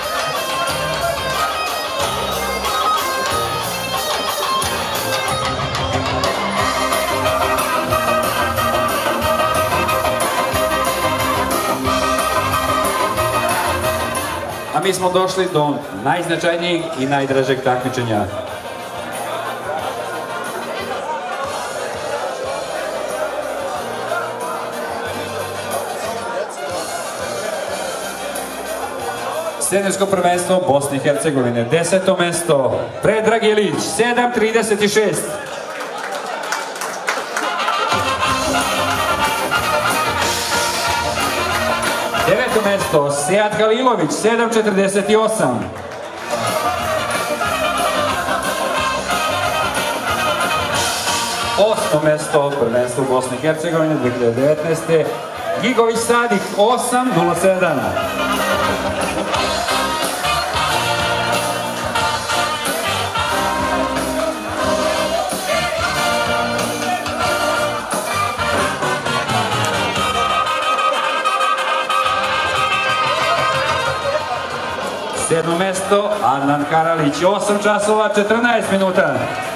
A mi smo došli do najznačajnijeg i najdražeg takmičenja. Seniorsko prvenstvo Bosne i Hercegovine, 10. mesto, Predrag Ilić, 7.36. Deveto mesto, Sead Halilović, 7.48. Osmo mesto, prvenstvo Bosne i Hercegovine, 2019. Gigović Sadik, 8.07. Sedmo mesto, Adnan Karalić, 8 časova, 14 minuta.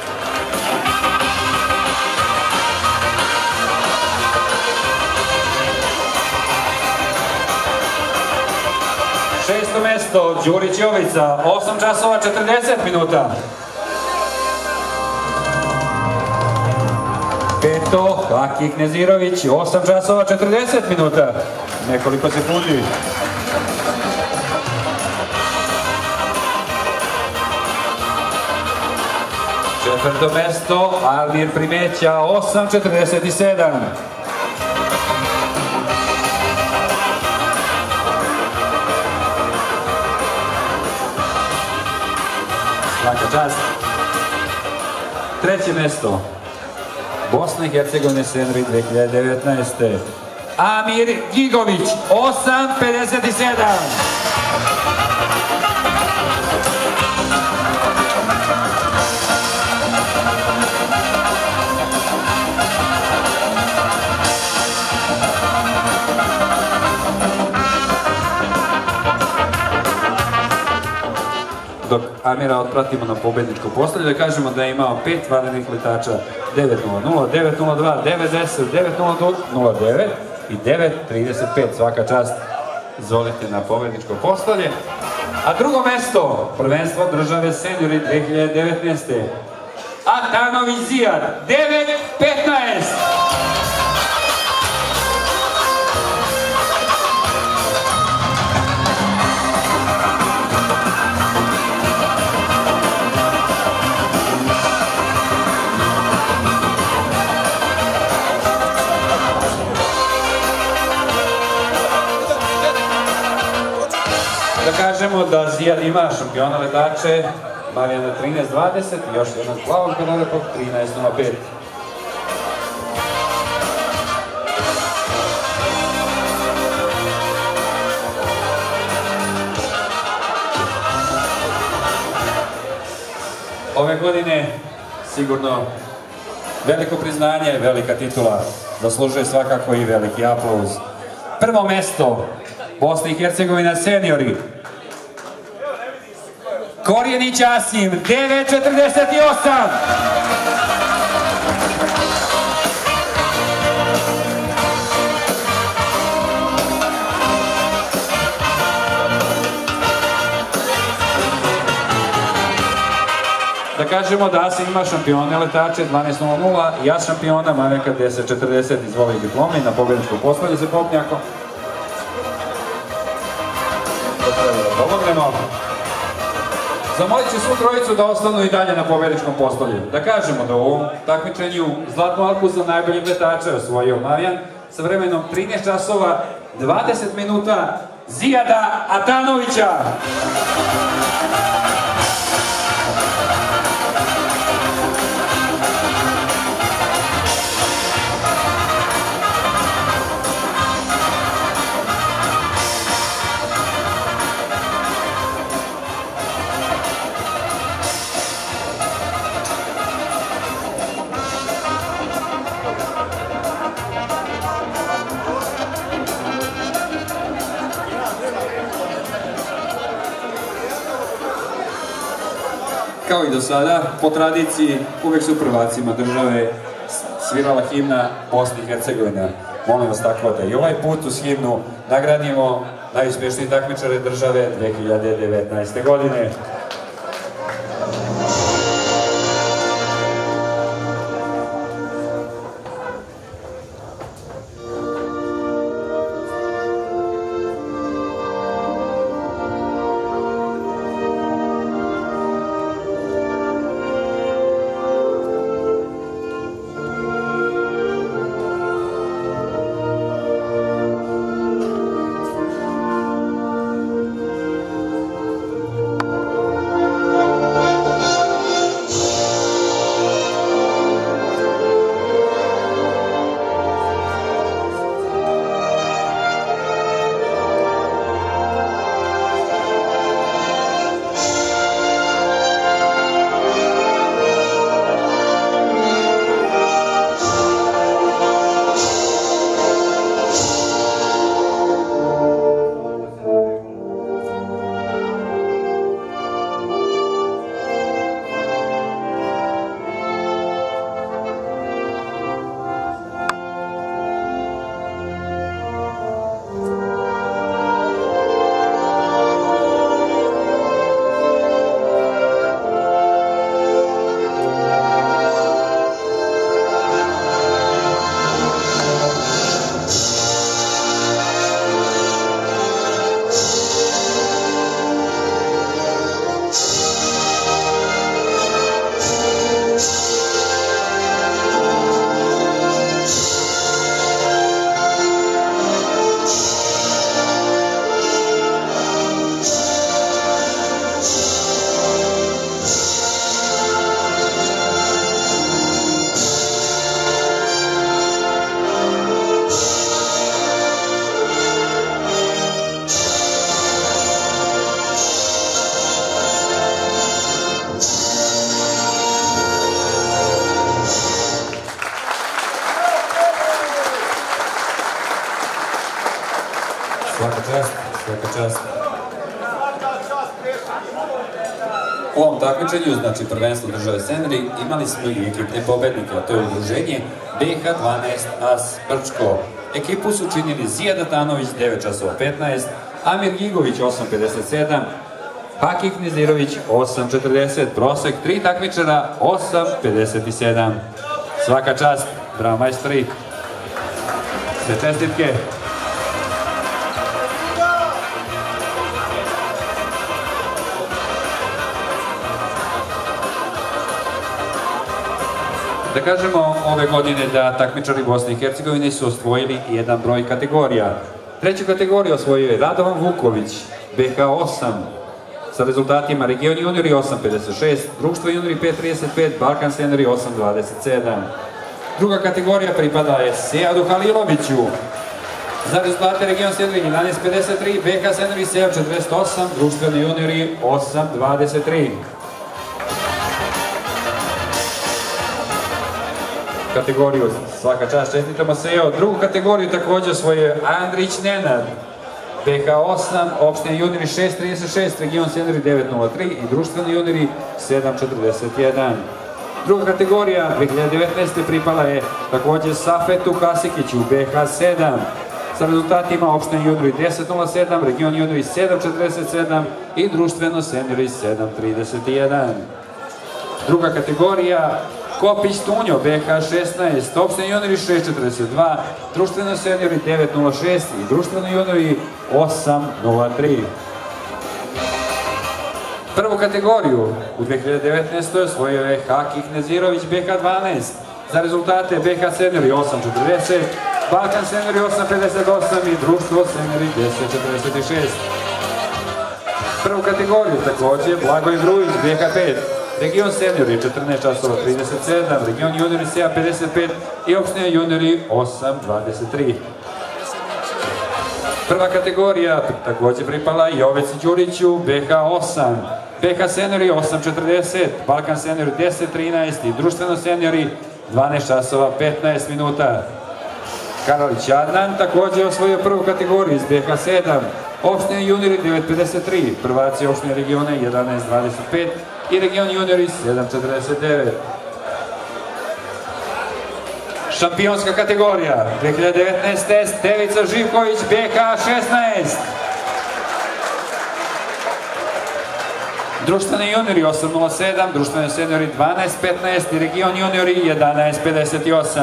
Šesto mesto, Đurić Jovica, 8 časova, 40 minuta. Peto, Haki Knezirović, 8 časova, 40 minuta. Nekoliko sekundi. Četvrto mesto, Almir Primeća, 8.47. Svaka čast. Treće mesto, Bosna i Hercegovine seniori 2019. Amir Gigović, 8.57. Dok Amira otpratimo na pobedničko postolje, da kažemo da je imao 5 vanrednih letača, 9.00, 9.02, 9.10, 9.09 i 9.35. Svaka čast, izvolite na pobedničko postolje. A drugo mesto, prvenstvo države seniori 2019. Atanović Zijad, 9.15. Da kažemo da Zijad ima šampiona letače, Marijana 13.20 i još jednog plavog pedalepog 13.05. Ove godine sigurno veliko priznanje, velika titula, zaslužuje svakako i veliki aplauz. Prvo mesto, Bosna i Hercegovina seniori, Korjenić Asim, 9.48. Da kažemo da Asim ima šampione letače 12.00 i ja šampiona Mareka 10.40. Izvoli diplomi na pobjedničko postolje se popnjako. Pomognemo. Zamolit ću svu trojicu da ostanu i dalje na pobjedničkom postolju. Da kažemo da u ovom takmičenju zlatnu alku za najboljeg letača osvojio Marijan sa vremenom 13 časova 20 minuta Zijada Atanovića. Kao i do sada, po tradiciji, uvek su prvacima države svirala himna Bosne i Hercegovine. Molim vas tako da i ovaj put uz himnu nagradimo najuspešnije takmičare države 2019. godine. Svaka čast. U ovom takmičenju, znači prvenstvo države Seneri, imali smo i ekipne pobednike, a to je udruženje BH12 AS Brčko. Ekipu su činili Zijad Atanović 9 časova 15, Amir Gigović 8.57, Haki Knezirović 8.40, prosek 3 takmičara 8.57. Svaka čast, bravo majstori. Sve čestitke. Da kažemo ove godine da takmičari Bosne i Hercegovine su osvojili jedan broj kategorija. Treću kategoriju osvojio je Radovan Vuković, BH8, sa rezultatima Region juniori 8.56, Društvo juniori 5.35, Balkan seniori 8.27. Druga kategorija pripada je Sejadu Haliloviću. Za rezultate Region seniori 11.53, BH seniori 7.48, Društveni juniori 8.23. Kategoriju svaka čast, čestitamo Sejo. Drugu kategoriju također osvojio Andrić Nenad, BH8, opština juniori 6.36, Region seniori 9.03 i Društveni juniori 7.41. Druga kategorija 2019. pripala je također Safetu Kasikiću, BH7, sa rezultatima opština juniori 10.07, Region juniori 7.47 i Društveno seniori 7.31. Druga kategorija Kopić Tunjo, BH16, opština juniori 6.42, Društveno seniori 9.06 i Društveno juniori 8.03. Prvu kategoriju u 2019. osvojio je Haki Knezirović, BH12, za rezultate BH seniori 8.40, Balkan seniori 8.58 i Društvo seniori 10.46. Prvu kategoriju također Blagoj Grujić, BH5, Region seniori 14 časova 37, Region juniori 7.55 i opština juniori 8.23. Prva kategorija također pripala Joveci Đuriću, BH8, BH seniori 8.40, Balkan seniori 10.13 i Društveno seniori 12 časova 15 minuta. Karolić Adnan također osvojio prvu kategoriju iz BH7, opština juniori 9.53, prvaci opštine regione 11.25, i region juniori 7.49. Šampionska kategorija 2019 test Devica Živković BK 16. Društveni juniori 8.07, društveni seniori 12.15 i region juniori 11.58.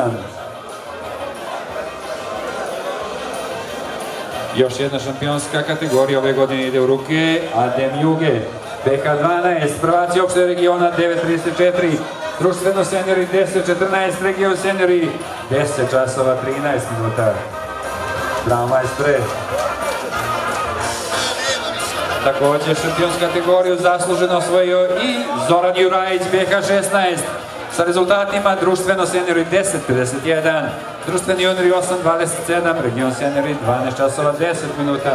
Još jedna šampionska kategorija ove godine ide u ruke Adem Juge, BK 12, prvaci opšte regiona 9.34, društveno seniori 10.14, region seniori 10 časova 13 minuta. Bravo majstre. Također šampionsku kategoriju zasluženo osvojio i Zoran Jurajić, BK 16, sa rezultatima društveno seniori 10.51, društveni juniori 8.27, region seniori 12 časova 10 minuta.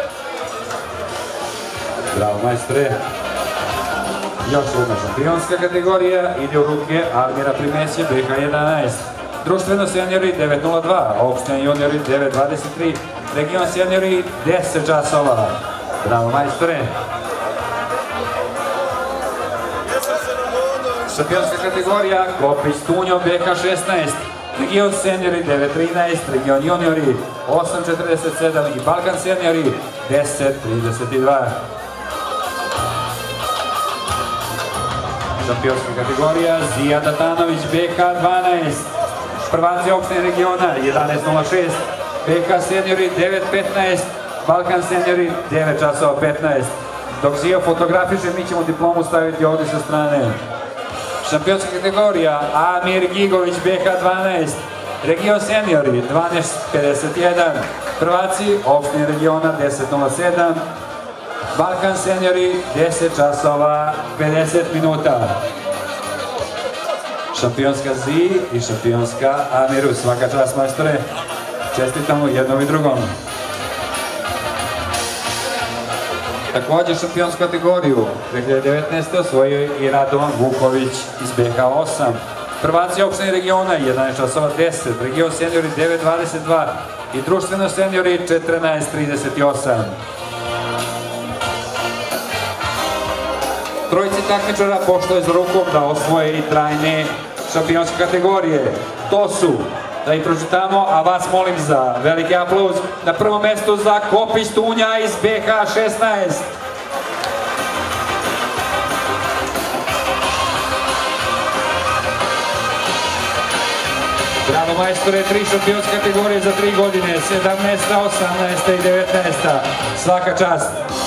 Bravo majstre. Još jedna šampionska kategorija ide u ruke Almira Primesje, BK 11, društveno seniori 9.02, opštini juniori 9.23, region seniori 10 časova. Bravo majstore. Šampionska kategorija Kopić Tunjo, BK 16, region seniori 9.13, region juniori 8.47 i Balkan seniori 10.32. Šampionska kategorija Zija Datanović, BK 12, prvaci opštine regiona 11.06, BK seniori 9.15, Balkan seniori 9 časova 15. Dok Zija fotografiše, mi ćemo diplomu staviti ovdje sa strane. Šampionska kategorija Amir Gigović, BK 12, region seniori 12.51, prvaci opštine regiona 10.07, Balkan seniori 10 časova 50 minuta. Šampionska Zi i šampionska Amiru, svaka čast majstore, čestitamo jednom i drugom. Također šampionsku kategoriju 2019. osvojio i Radovan Vuković iz BK 8. Prvaci opštine regiona 11 časova 10, region seniori 9.22 i društveno seniori 14.38. Trojici takmičara pošlo je za rukom da osvoje i trajne šampionske kategorije. To su, da ih pročitamo, a vas molim za veliki aplauz, na prvom mjestu za Kopić Tunja iz BK 16. Bravo majstore, 3 šampionske kategorije za 3 godine, 17, 18 i 19. Svaka čast.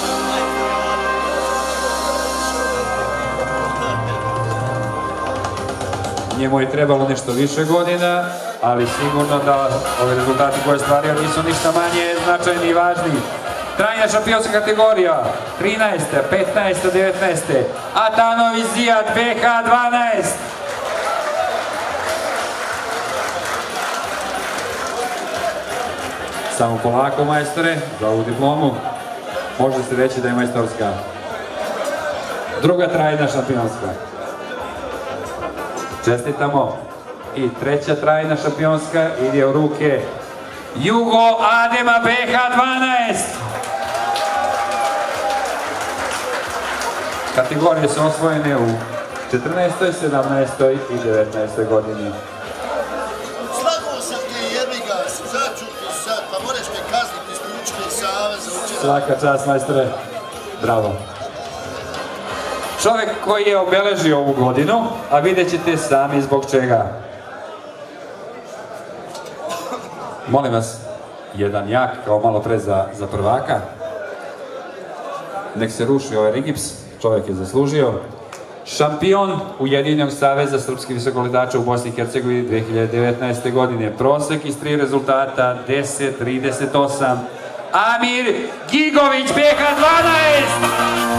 Njemu je trebalo nešto više godina, ali sigurno da ove rezultati koje je stvario nisu ništa manje značajni i važni. Trajna šampionska kategorija 13, 15, 19. Atanović Zijad, BK 12. Samo polako majstore, za ovu diplomu. Može se reći da je majstorska. Druga trajna šampionska. Čestitamo. I treća trajna šampionska ide u ruke Jugo Adema, BK 12. Kategorije su osvojene u 14., 17. i 19. godini. Slagao sam ti jebiga, začuti sad, pa moraš me kazniti iz Političke saveza. Svaka čast majstore, bravo. Čovjek koji je obeležio ovu godinu, a vidjet ćete sami zbog čega. Molim vas, jedan jak, kao malo pre za prvaka. Nek se ruši ovaj rigips, čovjek je zaslužio. Šampion Ujedinjenog saveza srpskih visokoletača u Bosni i Hercegovini 2019. godine. Prosek iz 3 rezultata 10.38. Amir Gigović, BK 12!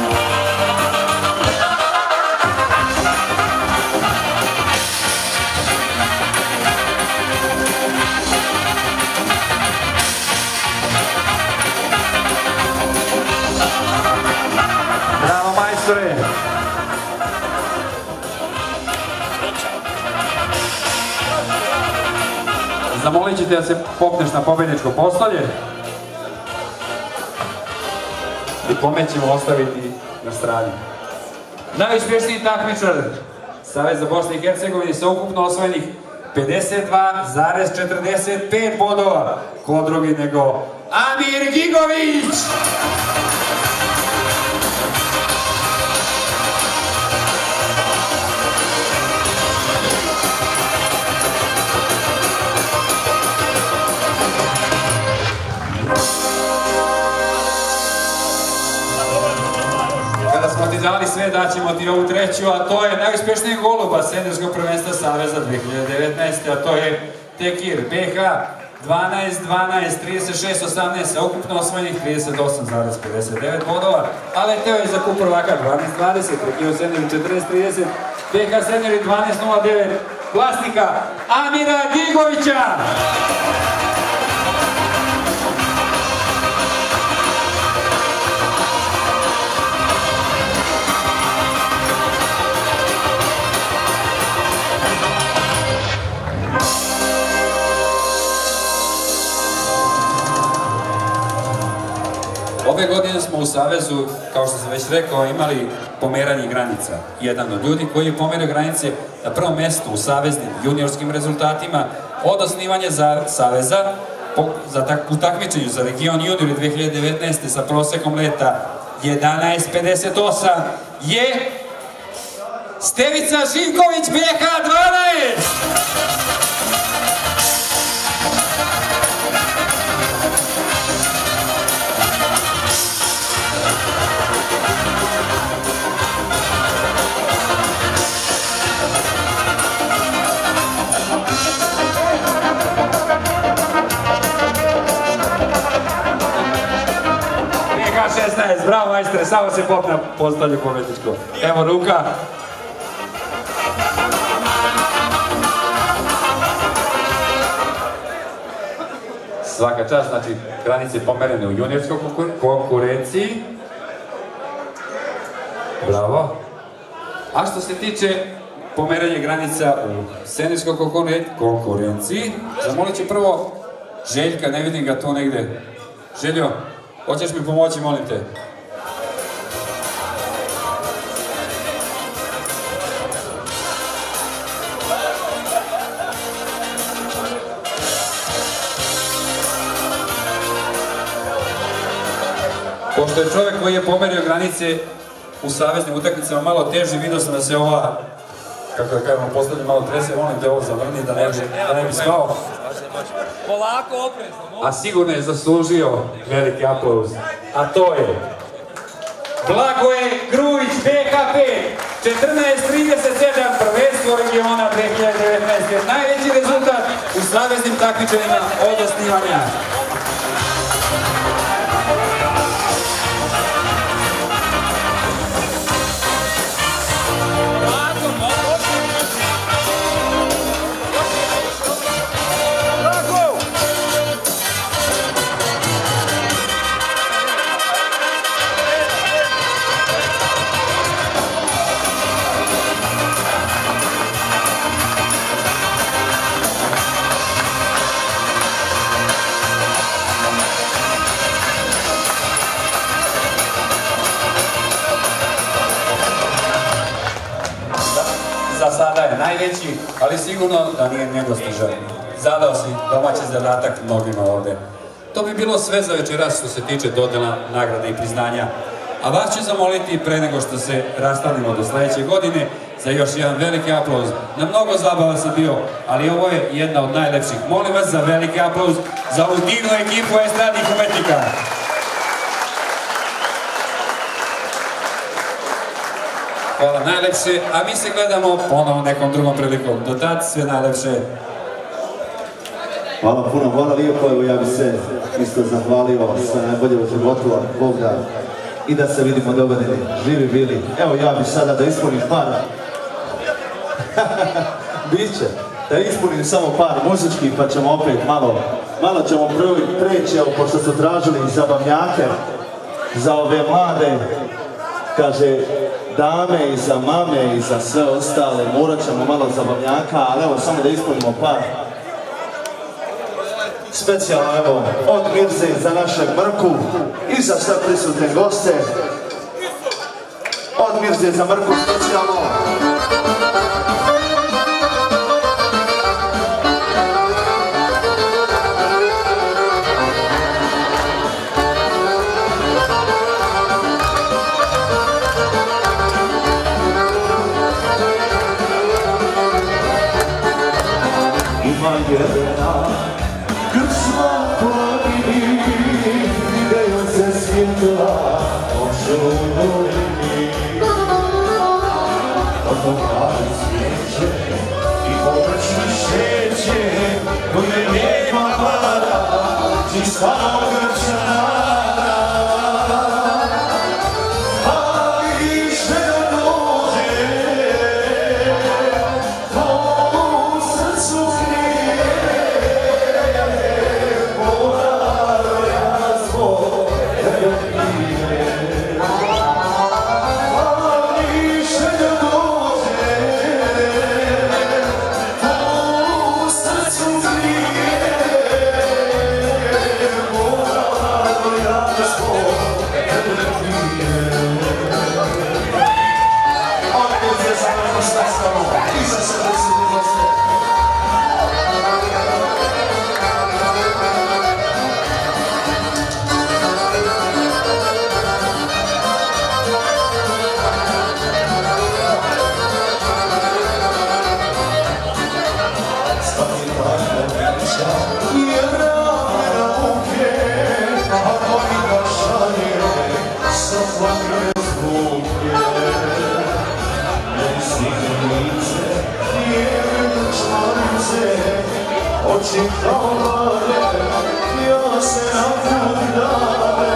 Zamolit ćete da se popneš na pobedničko postolje. Diplome ćemo ostaviti na strani. Najuspješniji takmičar Saveza Bosne i Hercegovine sa ukupno osvojenih 52,45 bodova. Ko drugi nego Amir Gigović! Kada smo ti dali sve, daćemo ti ovu treću, a to je najuspješniji goluba seniorskog prvenstva Saveza 2019. A to je Tekir BH 12-12-36-18 sa ukupno osvojenih 38,59 bodova, a leteo je za kup prvaka 12-20, Tekir seniori 14-30, BH seniori 12-09, vlasnika Amira Gigovića! Ove godine smo u Savezu, kao što sam već rekao, imali pomeranje granica. Jedan od ljudi koji je pomerio granice na prvom mjestu u saveznim juniorskim rezultatima od osnivanja Saveza u takmičenju za region juniori 2019. sa prosekom leta 11.58 je Stevica Živković BH 12! Bravo majstere, samo se pop na postavlju pobedničko. Evo ruka. Svaka čast, znači granice pomerene u juniorskoj konkurenciji. Bravo. A što se tiče pomeranja granica u seniorskoj konkurenciji, zamolit ću prvo Željka, ne vidim ga tu negde. Željo, hoćeš mi pomoći, molim te? Pošto je čovjek koji je pomerio granice u saveznim utakmicama malo teži, vidio sam da se ova, kako da kažemo, postavlja malo trese, molim te ovo zavrni da ne bi spao. Polako, oprezno. A sigurno je zaslužio veliki aplauz. A to je Blagoje Grujić BHP 14.37, prvenstvo regiona 2019. Najveći rezultat u saveznim takmičenjima od osnivanja. Sada je najveći, ali sigurno da nije nedostižan. Zadao si domaći zadatak mnogima ovde. To bi bilo sve za večeras što se tiče dodela nagrade i priznanja. A vas ću zamoliti pre nego što se rastavimo do sledeće godine za još jedan veliki aplauz. Na mnogo zabava sam bio, ali ovo je jedna od najlepših. Molim vas za veliki aplauz za ovu divnu ekipu estradnih umetnika. Hvala najlepše, a mi se gledamo ponovo nekom drugom prilikom. Do tad sve najlepše. Hvala puno, hvala lijepo, evo ja bi se isto zahvalio sve najbolje u životu, a Bog da i da se vidimo dogodili, živi bili. Evo ja bi sada da ispunim par, biće, da ispunim samo par muzičkih pa ćemo opet malo ćemo preći, evo pošto su tražili zabavnjake za ove mlade, kaže, dame i za mame i za sve ostale, morat ćemo malo zabavnjaka, ali evo samo da ispunimo par. Specijalno evo od Mirze za našeg Mrku i za sve prisutne goste. Od Mirze, za Mrku specijalno. Ima jedna krčma planini, gde joj se svjetla oče u dolini. Tamo pali svijeće i površni šeće, koje lijepa para, čista ogrčana. Oči kao mare, ja se napudave.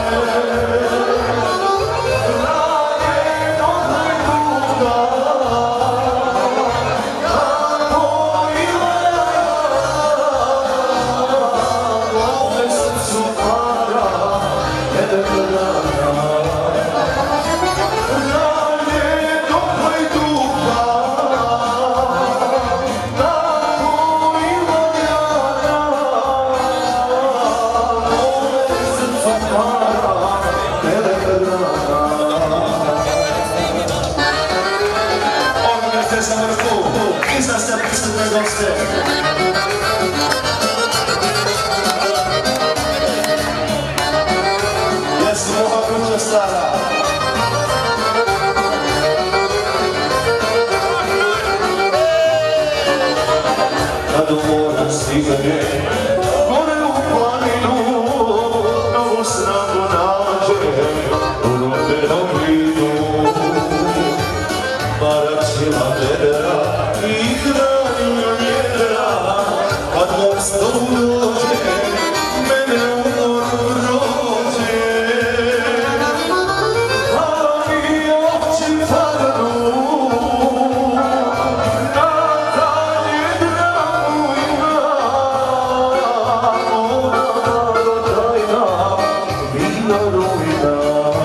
Rade nohoj duga, kako ima ove srcu para, jedan dana. Rade nohoj duga, za Mrku i za sve prisutne goste. Jesu moja kuća stara. Kad u mora stigne, gore u planinu, novu snagu nađe, u rubenom vinu. Maračila vedra i hranila njedra, kad mom stolu dođe, mene umor prođe. Ali oči padnu, na dalje dragu ima, ona narodajna, vina rujna.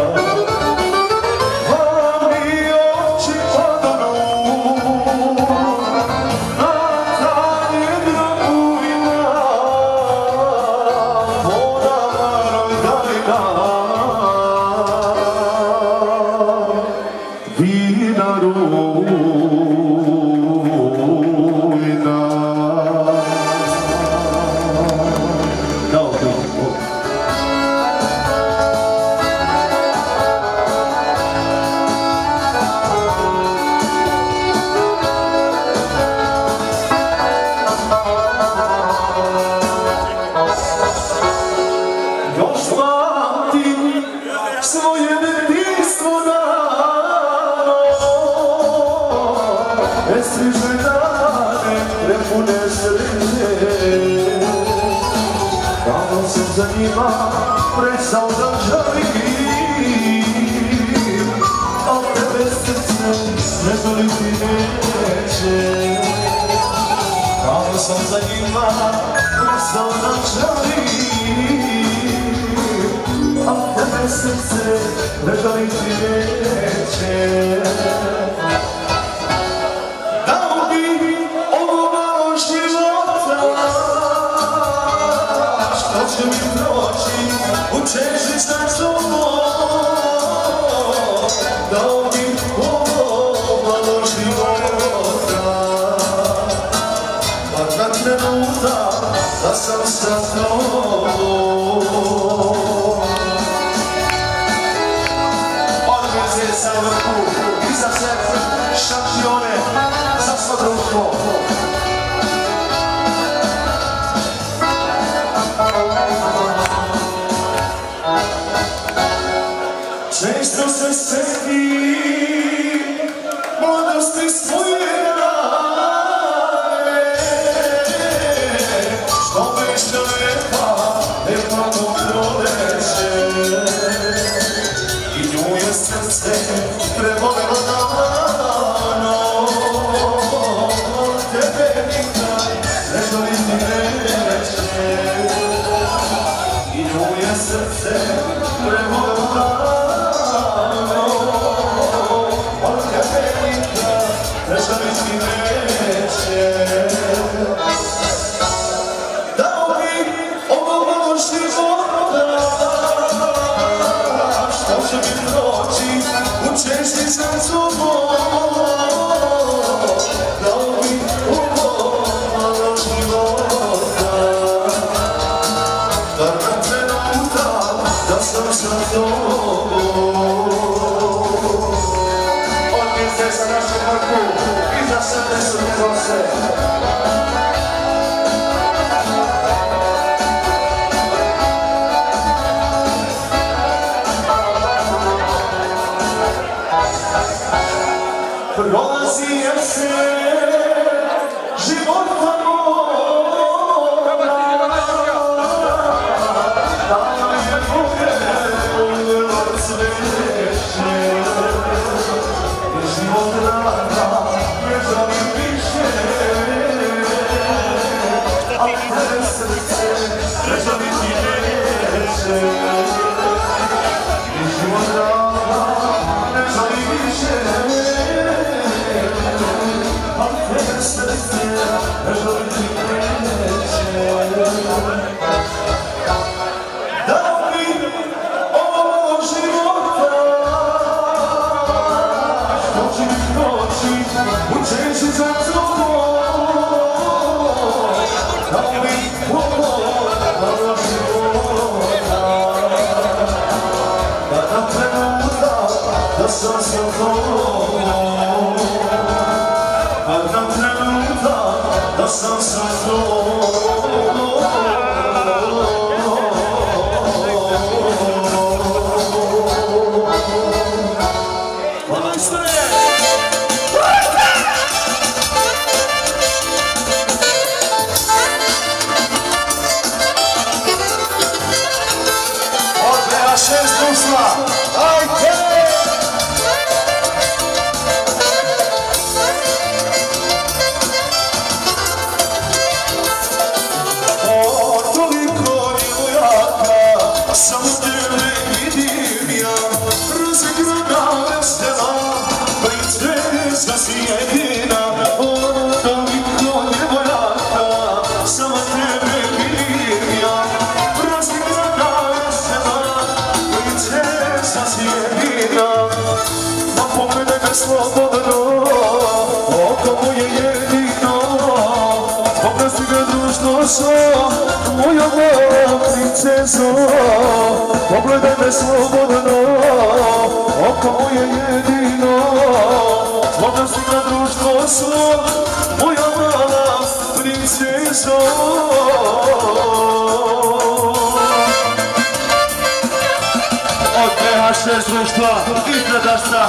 Svoje detinjstvo dano, nesvižne dane, prepune sreće. Davno sam za njima prestao da žalim, a tebe srce ne žaliti neće. Davno sam za njima prestao da žalim, a tebe srce ne žaliti neće. Dao bi ovo malo života, što će mi proći u čeži sa sobom. Dao bi Često se seti mladosti svoje rane, što beše lepa, lepo proleće, i nju je srce prebolelo dano, tebe nikad ne želim ni neće, i nju je srce prebolelo dano. Dao mi ovo malo života, što će mi proći u česticam zubom. Dao mi ovo malo života, bar na trenutak da sam sa tobom. Odmijeste za našu vrhu i za sebe su njegose. Prolazi jesen, života mora, dana je pogledalo cveće, i život rada ne želim više, a tebe srce ne želim ti neće, i život rada ne želim više. Dao mi ovo života, što će mi proći u češi za tobom. Dao mi ovo života, da na trenutak da sam sa tobom. Da sam sa tobom. Odbija 6 dusla, ajde! Samo tebe vidim ja, razigrana vesela, princesa si jedina, toliko djevojaka. Samo tebe vidim ja, razigrana vesela, princesa si jedina. Ma pogledaj me slobodno, oko moje jedino, pogledaj ga društvo so, moja mala princezo. Pogledaj me slobodno, oko moje jedino, zbogda si ga društvo svo, moja mala princezo. Od PH6 društva, izgledašta.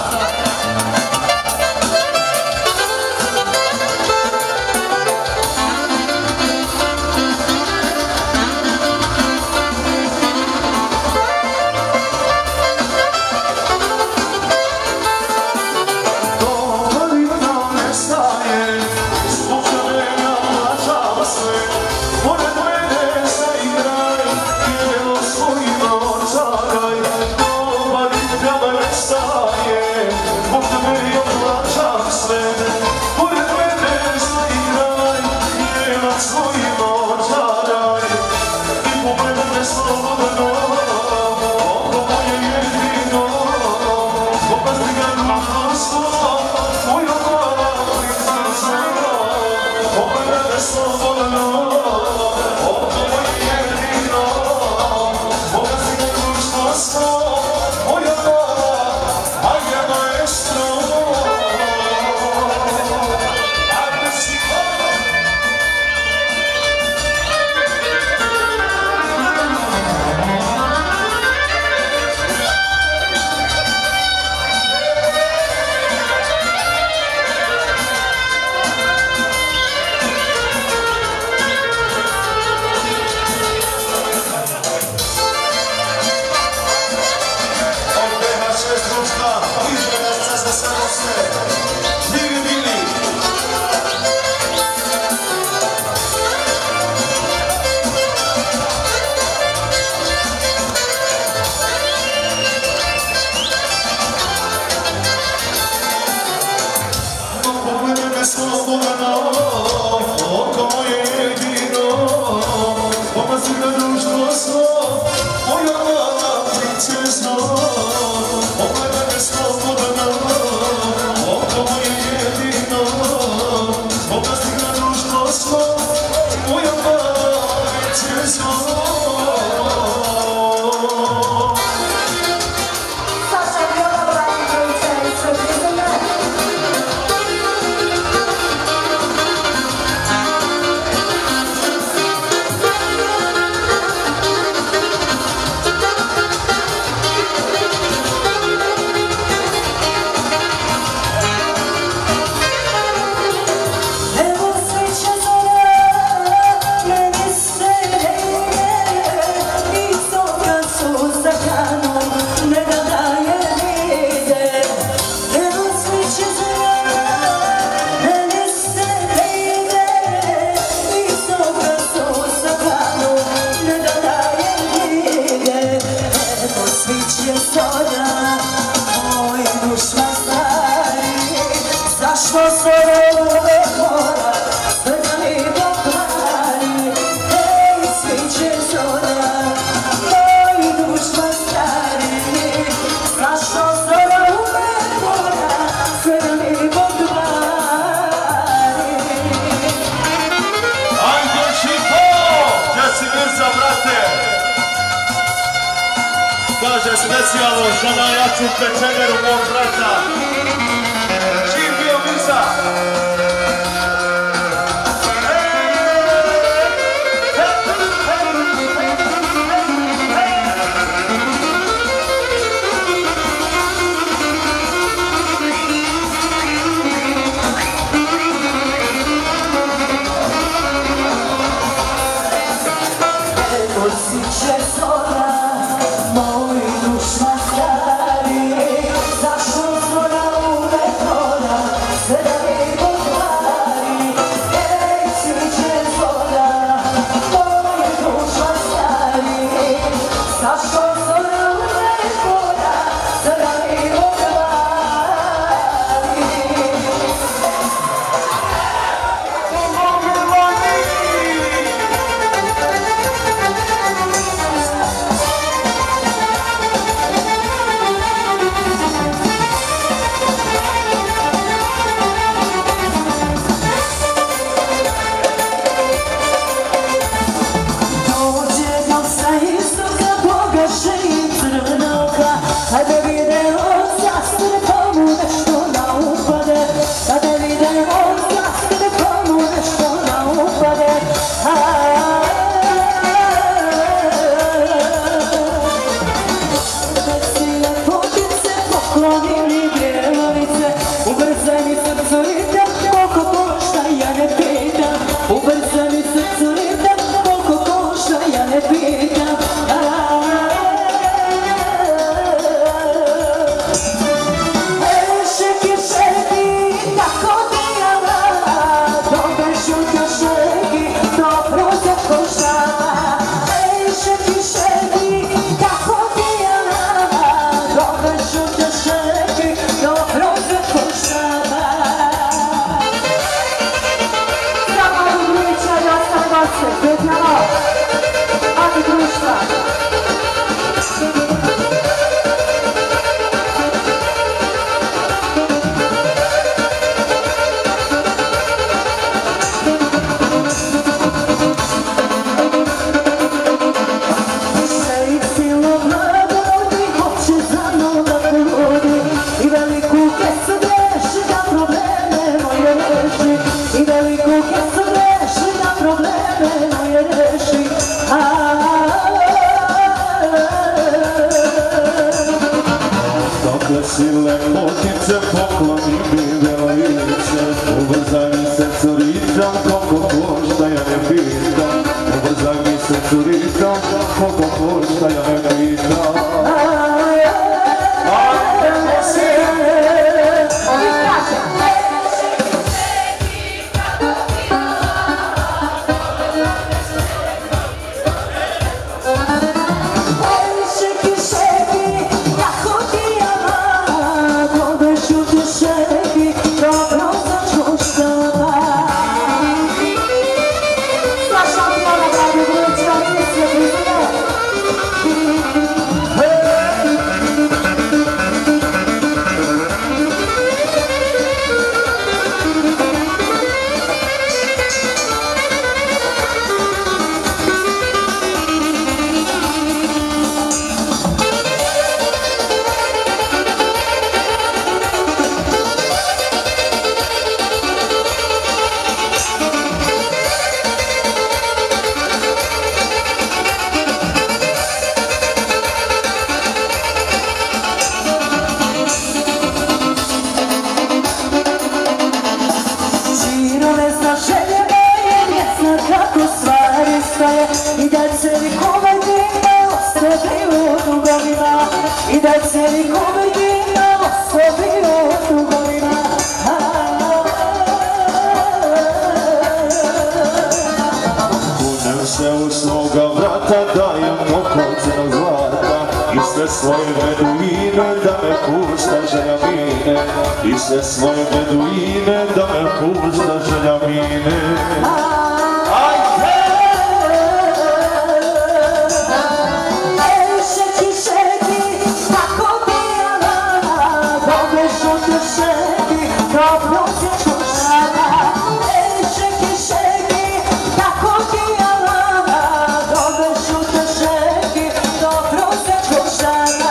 kaže specijalno za najjaču pečeveru mog brata. Živ bio Mirza! Shut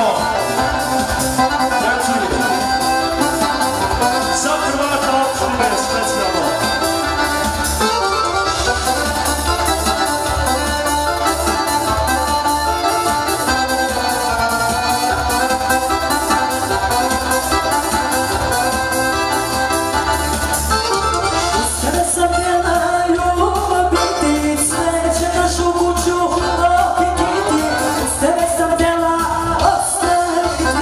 Za Hrvata opštine specijalno. Sve sam htjela ostaviti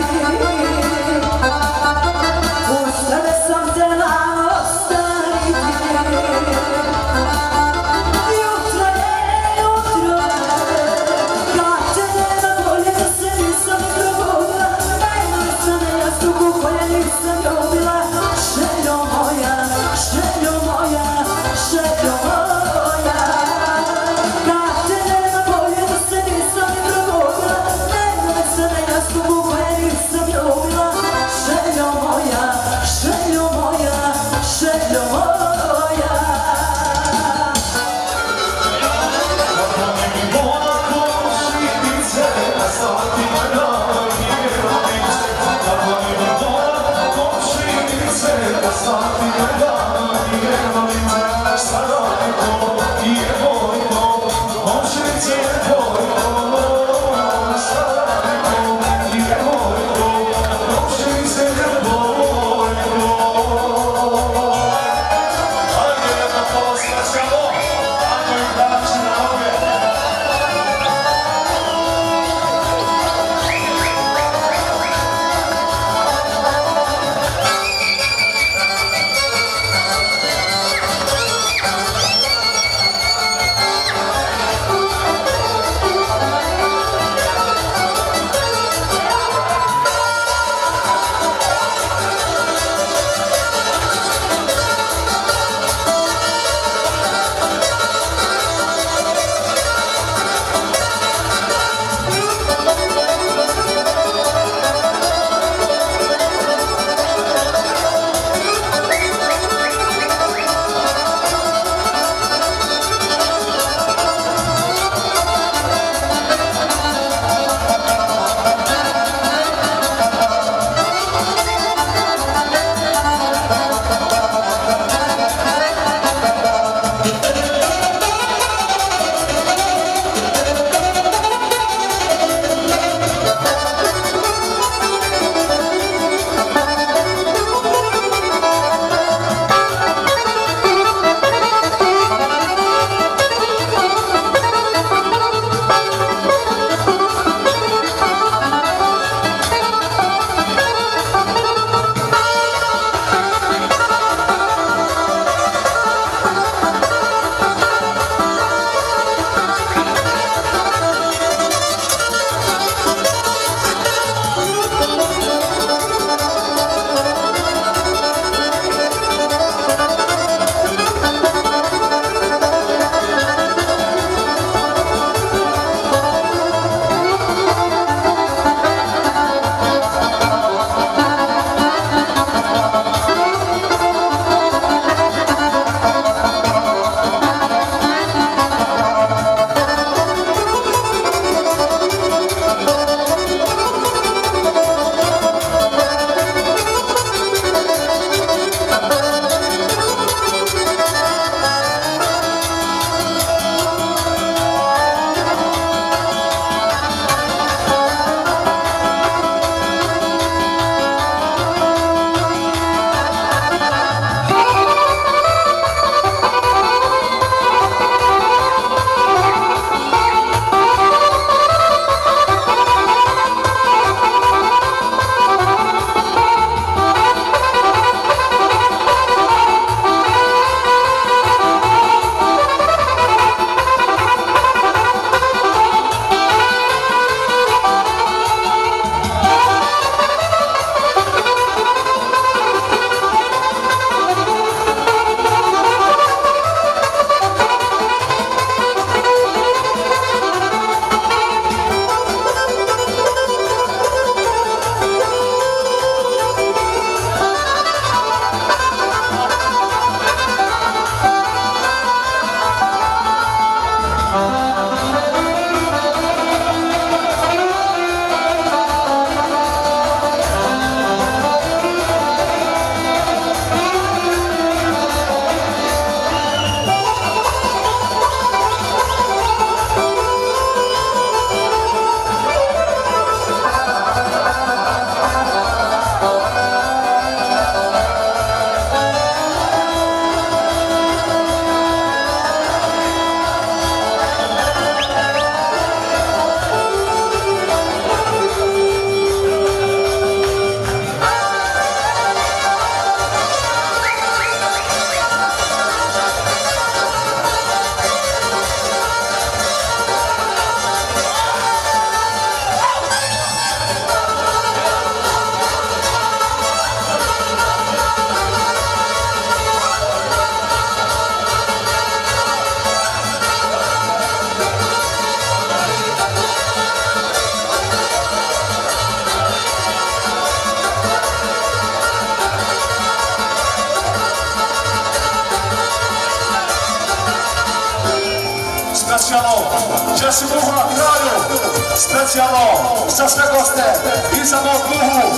Našim Buha kraju, specijalno za sve goste i za mog Buhu.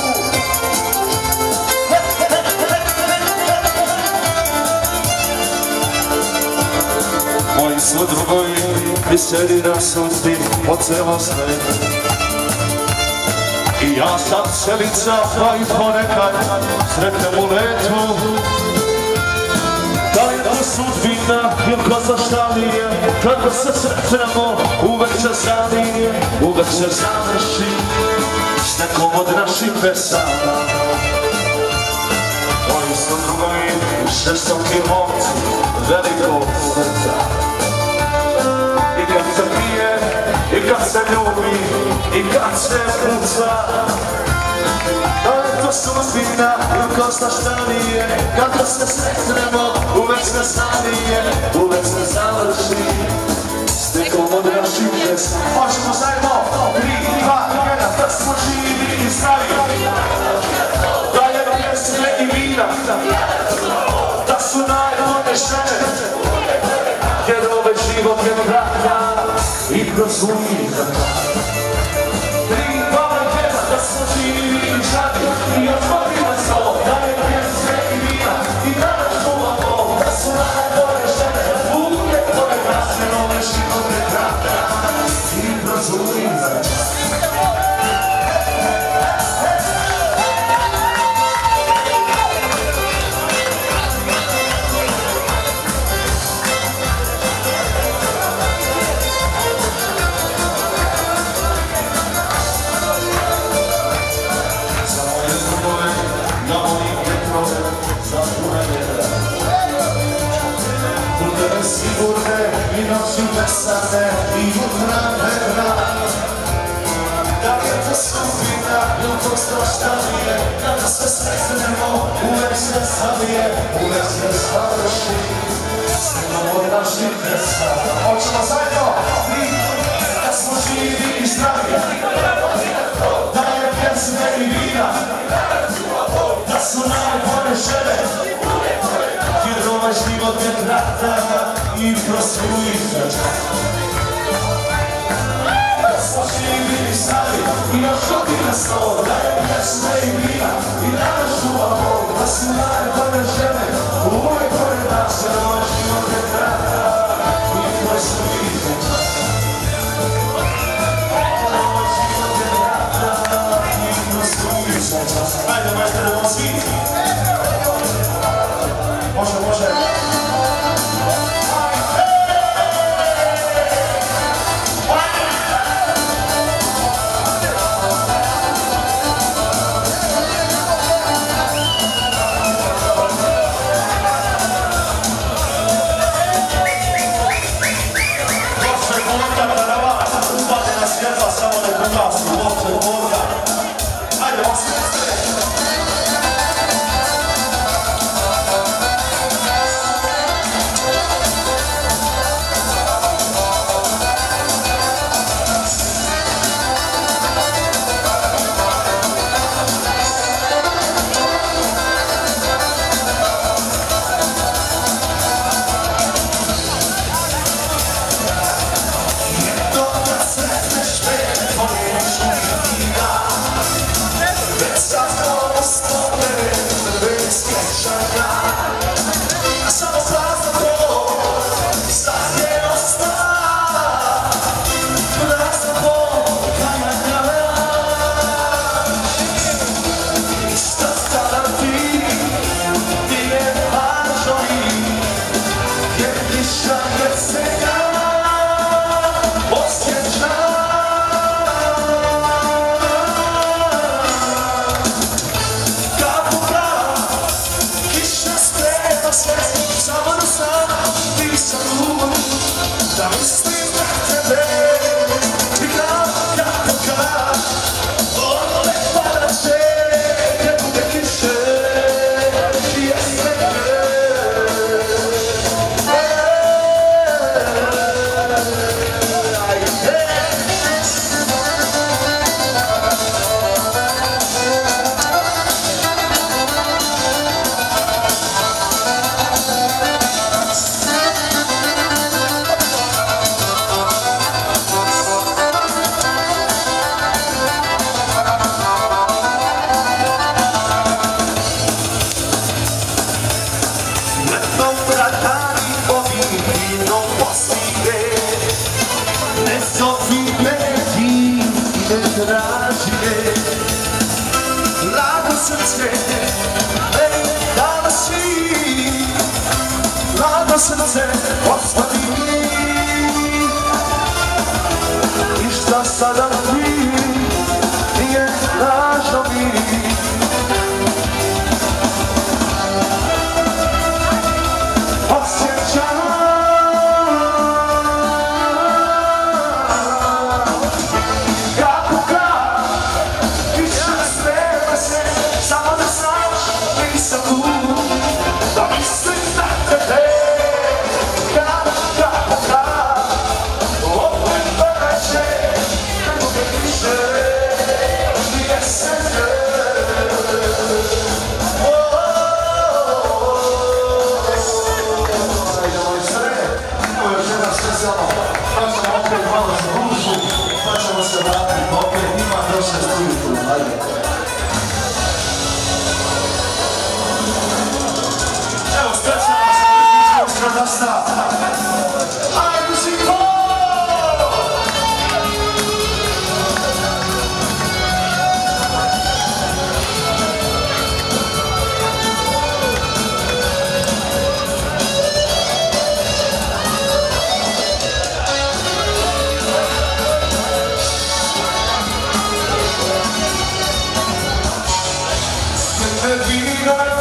Moji su drugovi viseli na sudbi po celo svetu. I ja sam selica, pa i ponekad sretnem u letu. Da li je to sudbina ili ko zna šta li je, kako se sretnemo, uvek se zavinje, uvek se završi s nekom od naših pesama. Moji su drugovi žestoki momci velikog srca. I kad se pije, i kad se ljubi, i kad se puca. Da li je to sudbina ili ko zna šta li je, kako se sretnemo, uvek se zavije, uvek se završi s nekom od naših pesama. Možemo zajedno, 3, 2, 1, da smo živi i zdravi. Da je pjesme i vina, da su najbolje žene, jer ovaj život je vrata i kroz uvijek. 3, 2, 1, da smo živi i zdravi i otvorimo to, da je pjesme i vina i danas čuvamo, da su najbolje žene, uvijek pored nas, jer ovaj život je vrata i kroz uvijek. I noću besane i jutra vedra. Da li je to sudbina ili to strašta nije, kada se sretnemo, uvek se zavije, uvek se završi s nekom od naših pesama. Hoćemo zajedno, da smo živi i zdravi, da je pjesme i vina, da su najbolje žene, jer ovaj život je kratak i kroz uvijek. Da smo živi i zdravi i još uvijek na sto, da je pjesme i vina i danas čuvamo, da su najbolje žene, uvijek pored nas, jer ovaj život je kratak i kroz uvijek. Ovaj život je kratak i kroz uvijek. Ajde, majte, svi. Može, može. Samo da je pokazno, uopće voda. Ajde, osvijek. srce, danas si, mlado srce, ostavi. I šta sada ti, nije važno mi. Osjećam kako kad više ne sprema se, samo da znaš nisam tu, da mislim na tebe. Kako kad opet veće, ne mogu više, nije se evo, specijalno sam iz Kazahstana. Ajde si to! Baby,